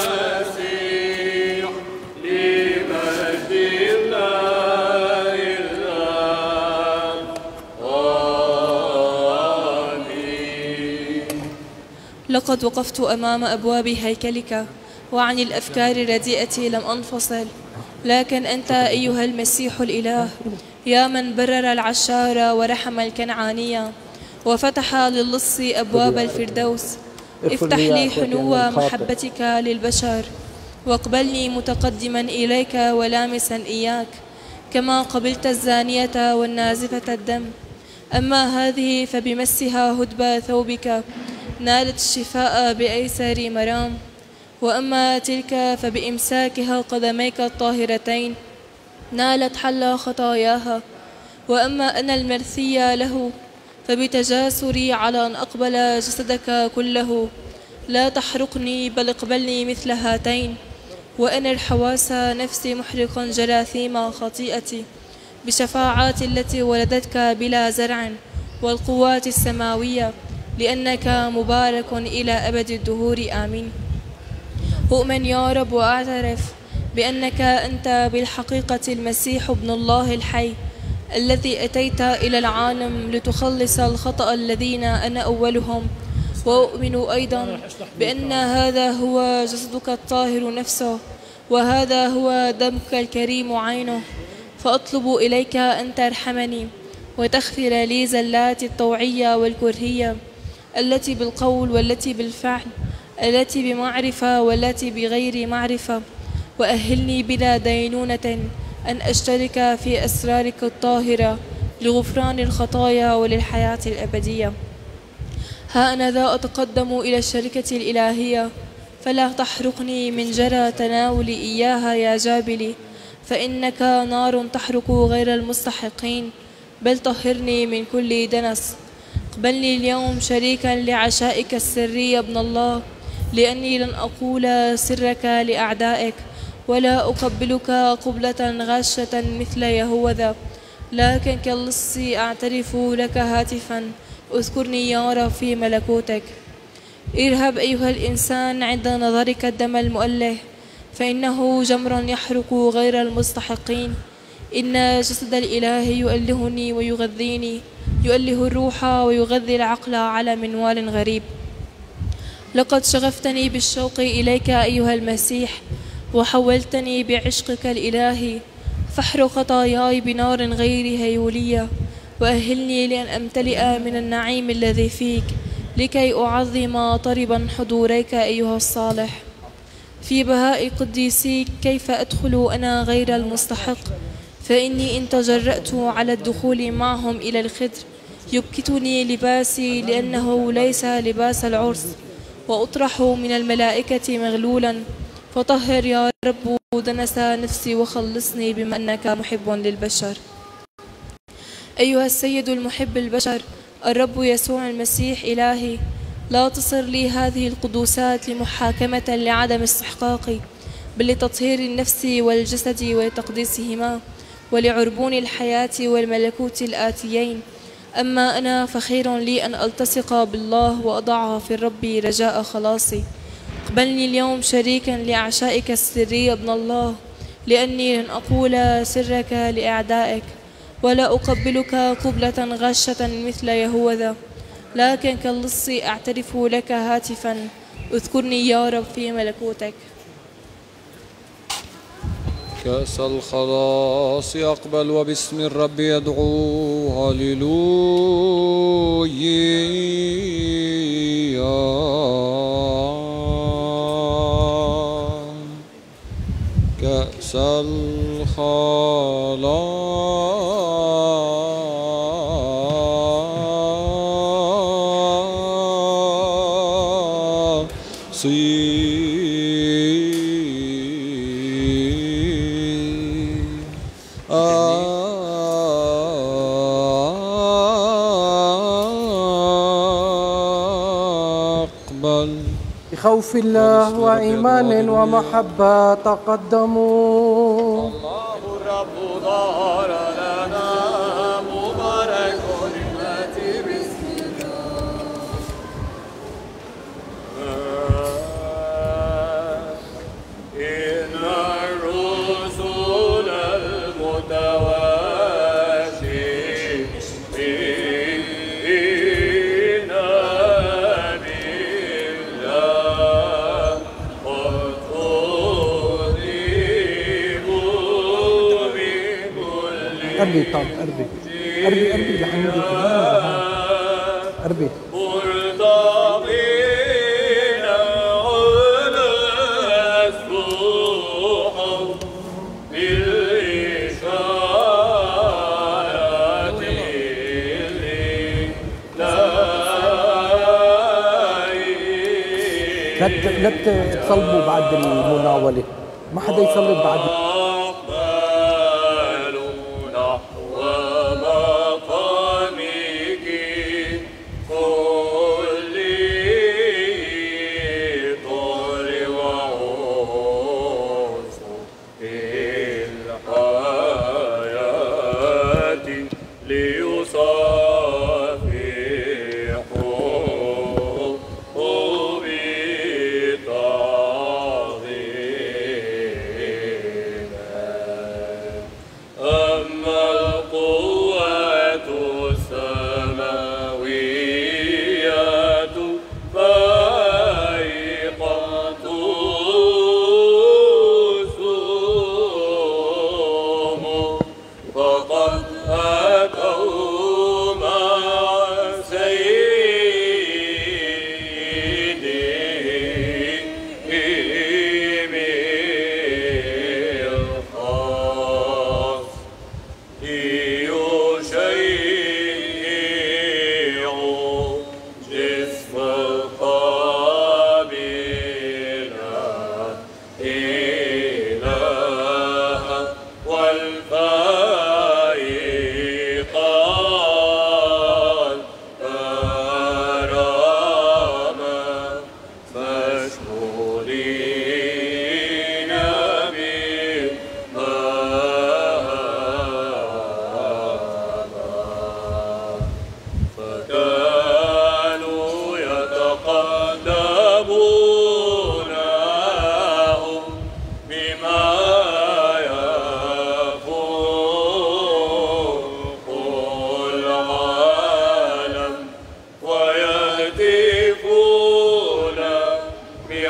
لقد وقفت أمام أبواب هيكلك وعن الأفكار الرديئة لم أنفصل، لكن أنت أيها المسيح الإله يا من برر العشار ورحم الكنعانية وفتح للص أبواب الفردوس، افتح لي حنو محبتك للبشر واقبلني متقدما إليك ولامسا إياك كما قبلت الزانية والنازفة الدم. أما هذه فبمسها هدب ثوبك نالت الشفاء بأيسر مرام، وأما تلك فبإمساكها قدميك الطاهرتين نالت حل خطاياها. وأما أنا المرثية له فبتجاسري على أن أقبل جسدك كله. لا تحرقني بل اقبلني مثل هاتين، وأنا الحواس نفسي محرقا جراثيم خطيئتي بشفاعات التي ولدتك بلا زرع والقوات السماوية، لأنك مبارك إلى أبد الدهور آمين. أؤمن يا رب وأعترف بأنك أنت بالحقيقة المسيح ابن الله الحي الذي أتيت إلى العالم لتخلص الخطأ الذين أنا أولهم. وأؤمن أيضا بأن هذا هو جسدك الطاهر نفسه وهذا هو دمك الكريم عينه. فأطلب إليك أن ترحمني وتغفر لي زلات الطوعية والكرهية التي بالقول والتي بالفعل، التي بمعرفة والتي بغير معرفة، وأهلني بلا دينونة أن أشترك في أسرارك الطاهرة لغفران الخطايا وللحياة الأبدية. ها أنا ذا أتقدم إلى الشركة الإلهية، فلا تحرقني من جرى تناولي إياها يا جابلي، فإنك نار تحرق غير المستحقين، بل طهرني من كل دنس. اقبلني اليوم شريكا لعشائك السري يا ابن الله، لأني لن أقول سرك لأعدائك ولا أقبلك قبلة غاشة مثل يهوذا، لكن كاللص أعترف لك هاتفا، اذكرني يا رب في ملكوتك. ارهب أيها الإنسان عند نظرك الدم المؤله، فإنه جمر يحرق غير المستحقين. إن جسد الإله يؤلهني ويغذيني، يؤله الروح ويغذي العقل على منوال غريب. لقد شغفتني بالشوق إليك أيها المسيح، وحولتني بعشقك الإلهي. فاحرق خطاياي بنار غير هيولية، وأهلني لأن أمتلئ من النعيم الذي فيك، لكي أعظم طربا حضوريك أيها الصالح. في بهاء قديسيك كيف أدخل أنا غير المستحق؟ فإني إن تجرأت على الدخول معهم إلى الخدر يبكتني لباسي، لأنه ليس لباس العرس، وأطرح من الملائكة مغلولا. فطهر يا رب دنس نفسي وخلصني، بما أنك محب للبشر. أيها السيد المحب البشر الرب يسوع المسيح إلهي، لا تصر لي هذه القدوسات لمحاكمة لعدم استحقاقي، بل لتطهير النفس والجسد وتقديسهما، ولعربون الحياة والملكوت الآتيين. أما أنا فخير لي أن ألتصق بالله وأضع في الرب رجاء خلاصي. اقبلني اليوم شريكا لعشائك السري يا ابن الله، لأني لن أقول سرك لأعدائك ولا أقبلك قبلة غاشة مثل يهوذا، لكن كاللص أعترف لك هاتفا، اذكرني يا رب في ملكوتك. كأس الخلاص يقبل وباسم الرب يدعو. هللويا. كأس الخلاص بخوف الله وإيمان ومحبة تقدموا. الله الرب ظهر لنا، مبارك التي باسم الله. إن الرسل المتواشين قربي طب قربي قربي قربي لحمودي قربي مرتضين على السحب بالإشارة لله. لا تصلبوا بعد المناولة، ما حدا يصلي بعد.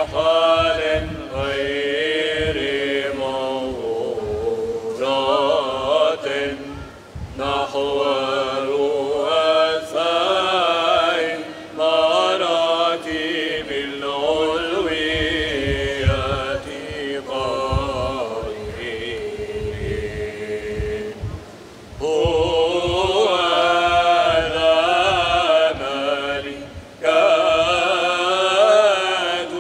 بحال غير موضوعات نحو رؤساء مراتب العلوية قائلين هو ذا ملكات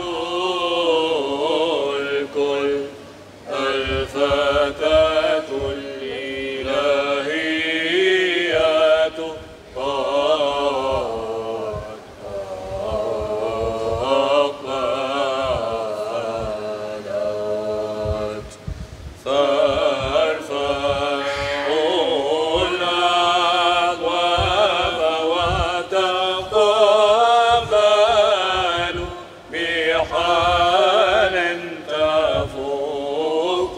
الكل الفتاة الإلهية قد أقبلت فارفعوا الأبواب وتقبلوا بحال تفوق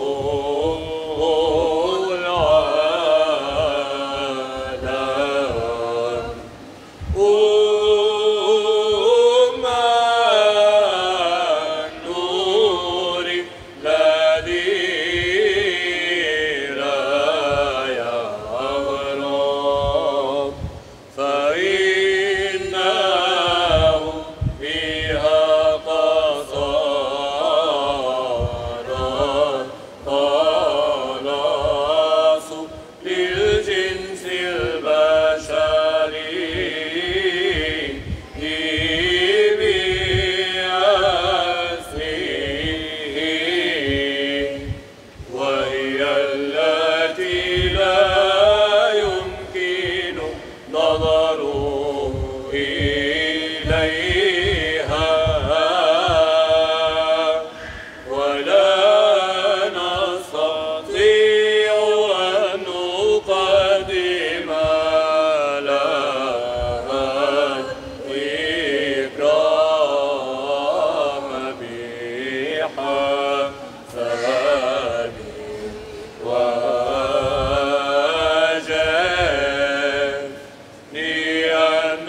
العالم أم النور الذي لا يغرب فإنه فيها قصارى خلاص للجنس البشري بأسره وهي التي لا يمكن نظر إليها ولا نستطيع أن نقدم لها الإكرام بحسب وجب لأن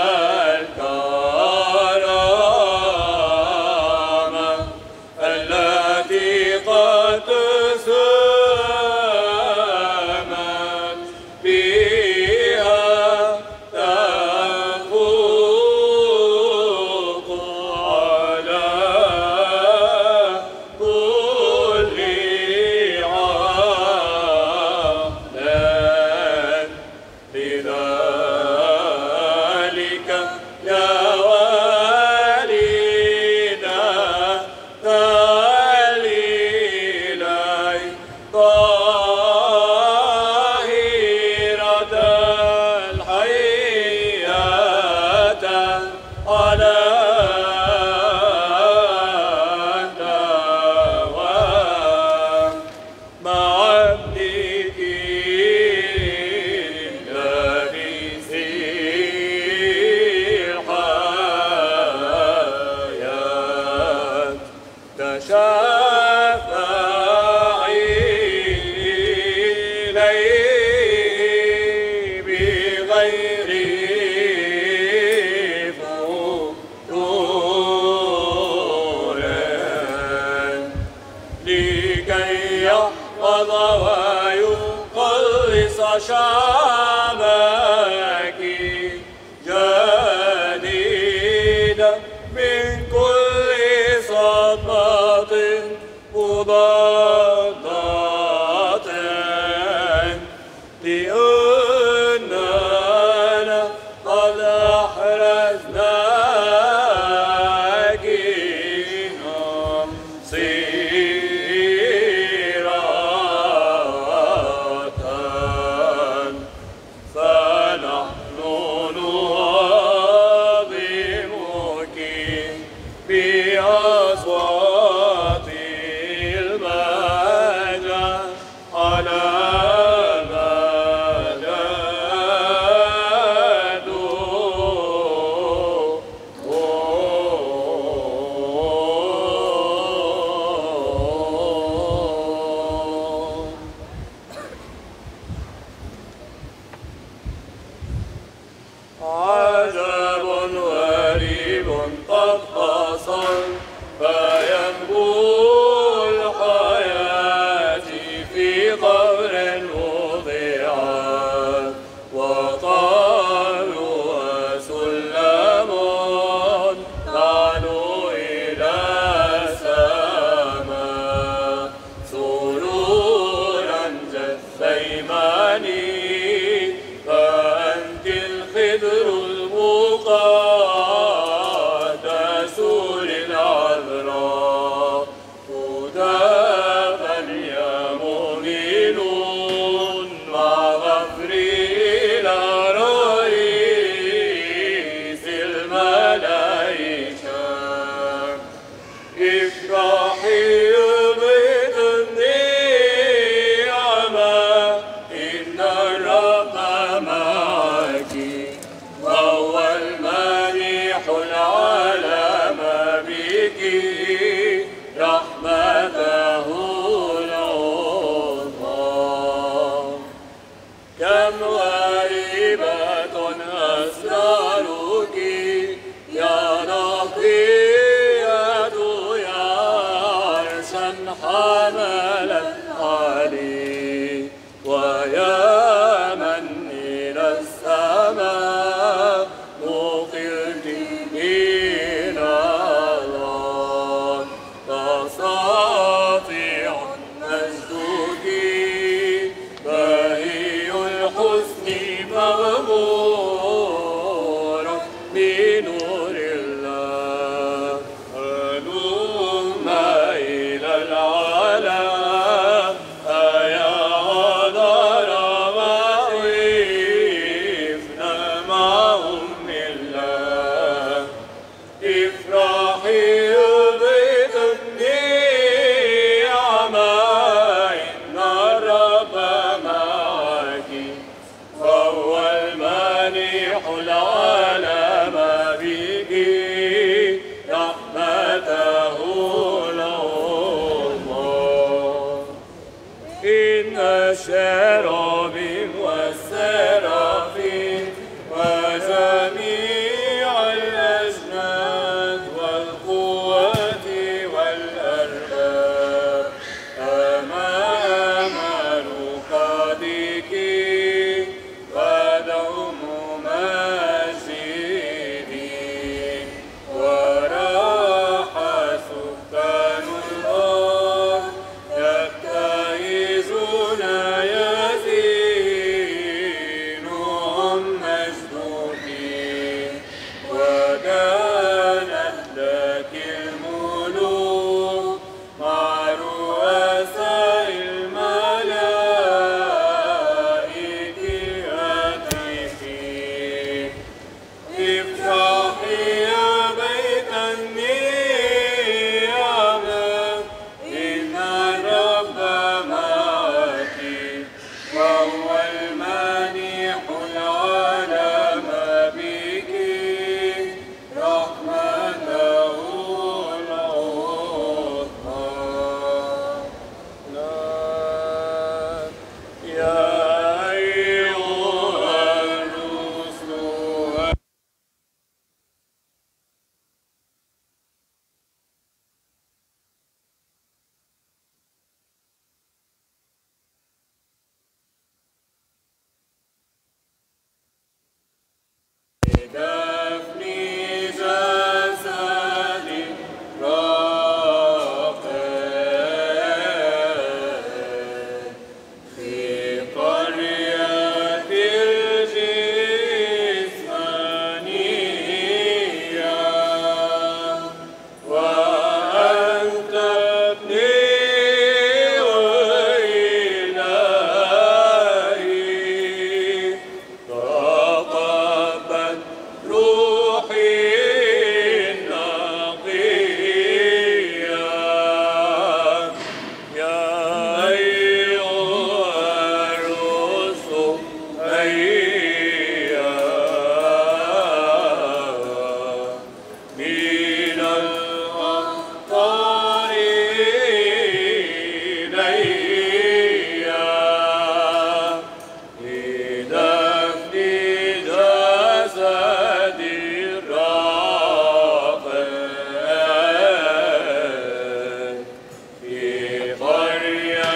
الكرامة التي قد سمت بها تفوق على كل عالم لذلك يا والينا تعالي طاهرة الحياة على الدوام مع ابنك لابس الحياة تشفعي إليه بغير فتور لكي يحفظ ويخلص شعبك جديدا من كل صدمة مضادة لأننا قد أحرزناك صيرة العالم بك رحمته العظمى. كم غريبة أسرارك يا نقية يا عرشا حملا علي، ويا من إلى السماء نقلت من الله. تساطع مجدك بهي الحسن مغمور بنور الله. هلم إلى العلا يا عذر وقفنا مع أم الله. افرحي بيت النعمة إن الرب معك، فهو المانح العالم بك رحمته العظمى. إن الشراب والسرافين وجميع الأجناد والقوات والأرباب أمام رقادك ودوم مجيدين، وراح سكان الأرض يبتهجون يزينهم مجدودين. وكانت لك الملوك مع رؤساء الملائكة هاتفين. افتحي يا بيت النعمة إن الرب معك، وهو المانح العالم بك رحمته العظمى. يا أيها الرسل دفن جسد راقد في قرية الجسمانية، وأنت ابني وإلهي. تقبل روحي النقية. يا أيها الرسل هيا من الأقطار إليا لدفن جسد الراقد في قرية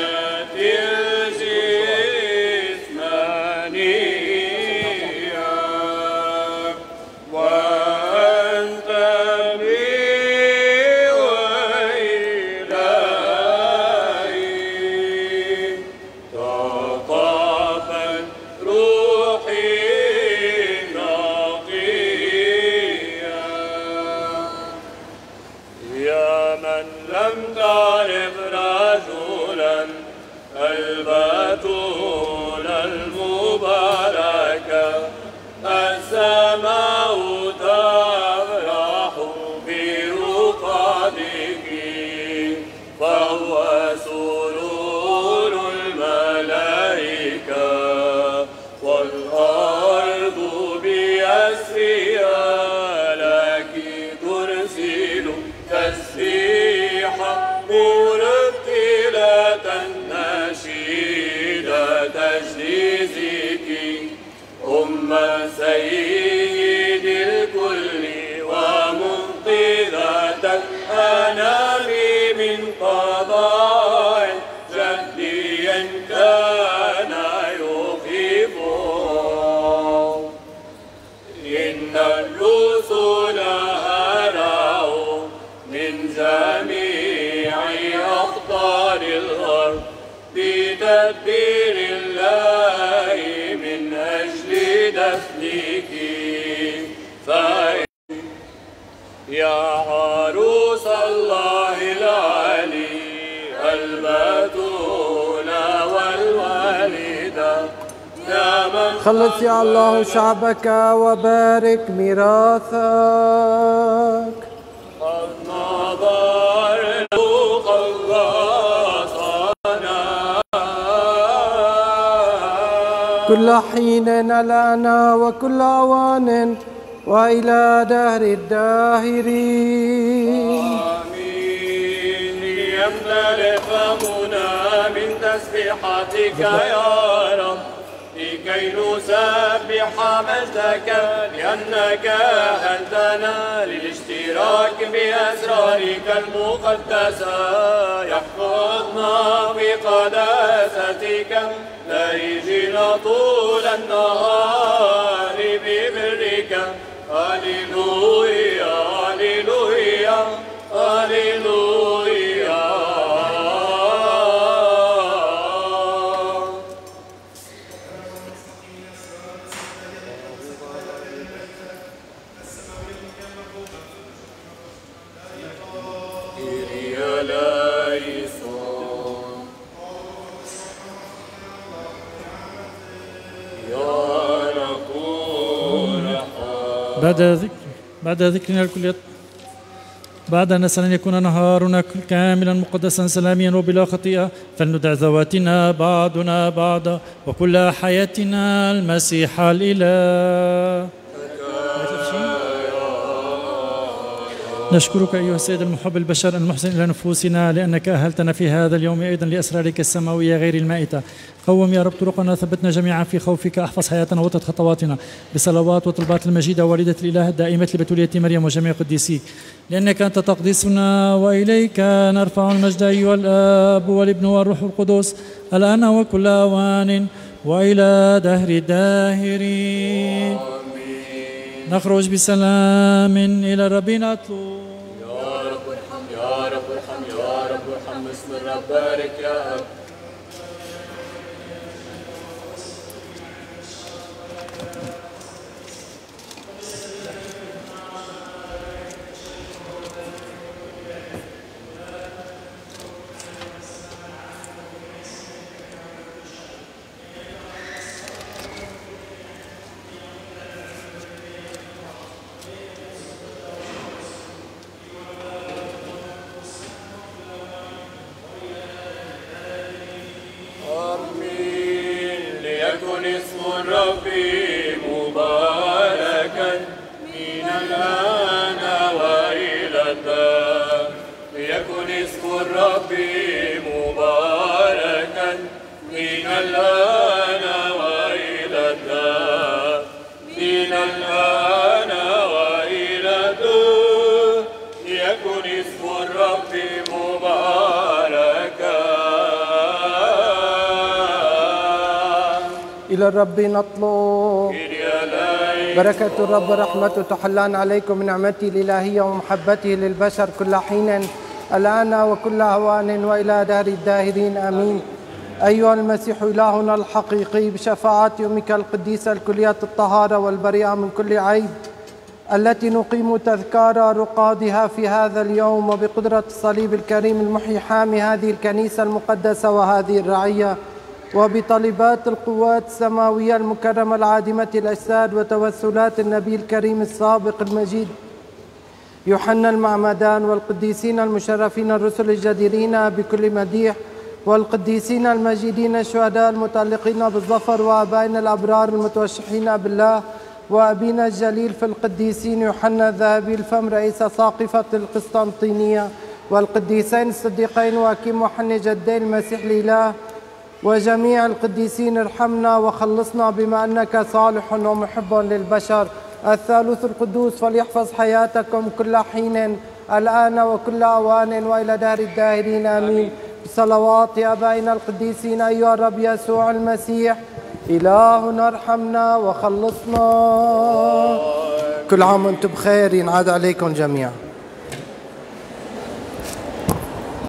الجسمانية، وأنت بي وإلهي. تقبل روحي النقية. يا من لم تعرف رجلا البتول المباركة، السماء تفرح برقادك، فهو سرور الملائكة والأرض بأسرها لك مرتلة نشيدة تجديزك أم سيد الكل ومنقذة الأنام من قضاء جديا كان يخيفه. إن الرسل هرعوا من جميع أقطار الأرض بتدبير الله من أجل دفنك. يا عروس الله العلي البتولى والوالدة يا من خلص يا الله شعبك وبارك ميراثك. قد نظر خلصنا كل حين الآن وكل أوان وإلى دهر الداهرين. آمين. ليمتلئ فمنا من تسبيحتك يا رب لكي نسبح مجدك لأنك أهلتنا للاشتراك بأسرارك المقدسة. يحفظنا بقداستك ليجن طول النهار ببرك. هللويا هللويا هللويا. بعد ذكر بعد ذكرنا الكلية بعد أن نسأل أن يكون نهارنا كاملا مقدسا سلاميا وبلا خطيئة فلندع ذواتنا بعضنا بعضا وكل حياتنا المسيح الإله. نشكرك أيها السيد المحب البشر المحسن إلى نفوسنا لأنك أهلتنا في هذا اليوم أيضا لأسرارك السماوية غير المائتة. قوم يا رب طرقنا ثبتنا جميعا في خوفك. احفظ حياتنا وطد خطواتنا بصلوات وطلبات المجيدة والدة الإله الدائمة لبتولية مريم وجميع قديسيك لأنك أنت تقدسنا وإليك نرفع المجد أيها الآب والابن والروح القدس الآن وكل أوان وإلى دهر الداهرين. نخرج بسلام إلى الرب نطلب. يا رب ارحم يا رب ارحم يا رب ارحم اسم الرب بارك يا أب. إلى الرب نطلب. بركة الرب ورحمته تحلان عليكم من نعمته الإلهية ومحبته للبشر كل حين الآن وكل أوان وإلى دهر الداهرين آمين. أيها المسيح إلهنا الحقيقي بشفاعة أمك القديسة الكلية الطهارة والبريئة من كل عيب التي نقيم تذكار رقادها في هذا اليوم وبقدرة الصليب الكريم المحيي حامي هذه الكنيسة المقدسة وهذه الرعية وبطلبات القوات السماوية المكرمة العادمة الأجساد وتوسلات النبي الكريم السابق المجيد يوحنا المعمدان والقديسين المشرفين الرسل الجديرين بكل مديح والقديسين المجيدين الشهداء المتألقين بالظفر وآبائنا الأبرار المتوشحين بالله وأبينا الجليل في القديسين يوحنا الذهبي الفم رئيس ساقفة القسطنطينية والقديسين الصديقين واكيم وحني جدي المسيح الإله وجميع القديسين ارحمنا وخلصنا بما أنك صالح ومحب للبشر. الثالوث القدوس فليحفظ حياتكم كل حين الآن وكل أوان وإلى دهر الداهرين آمين. بصلوات آبائنا القديسين أيها الرب يسوع المسيح إلهنا ارحمنا وخلصنا. كل عام وانتم بخير، ينعاد عليكم جميعا.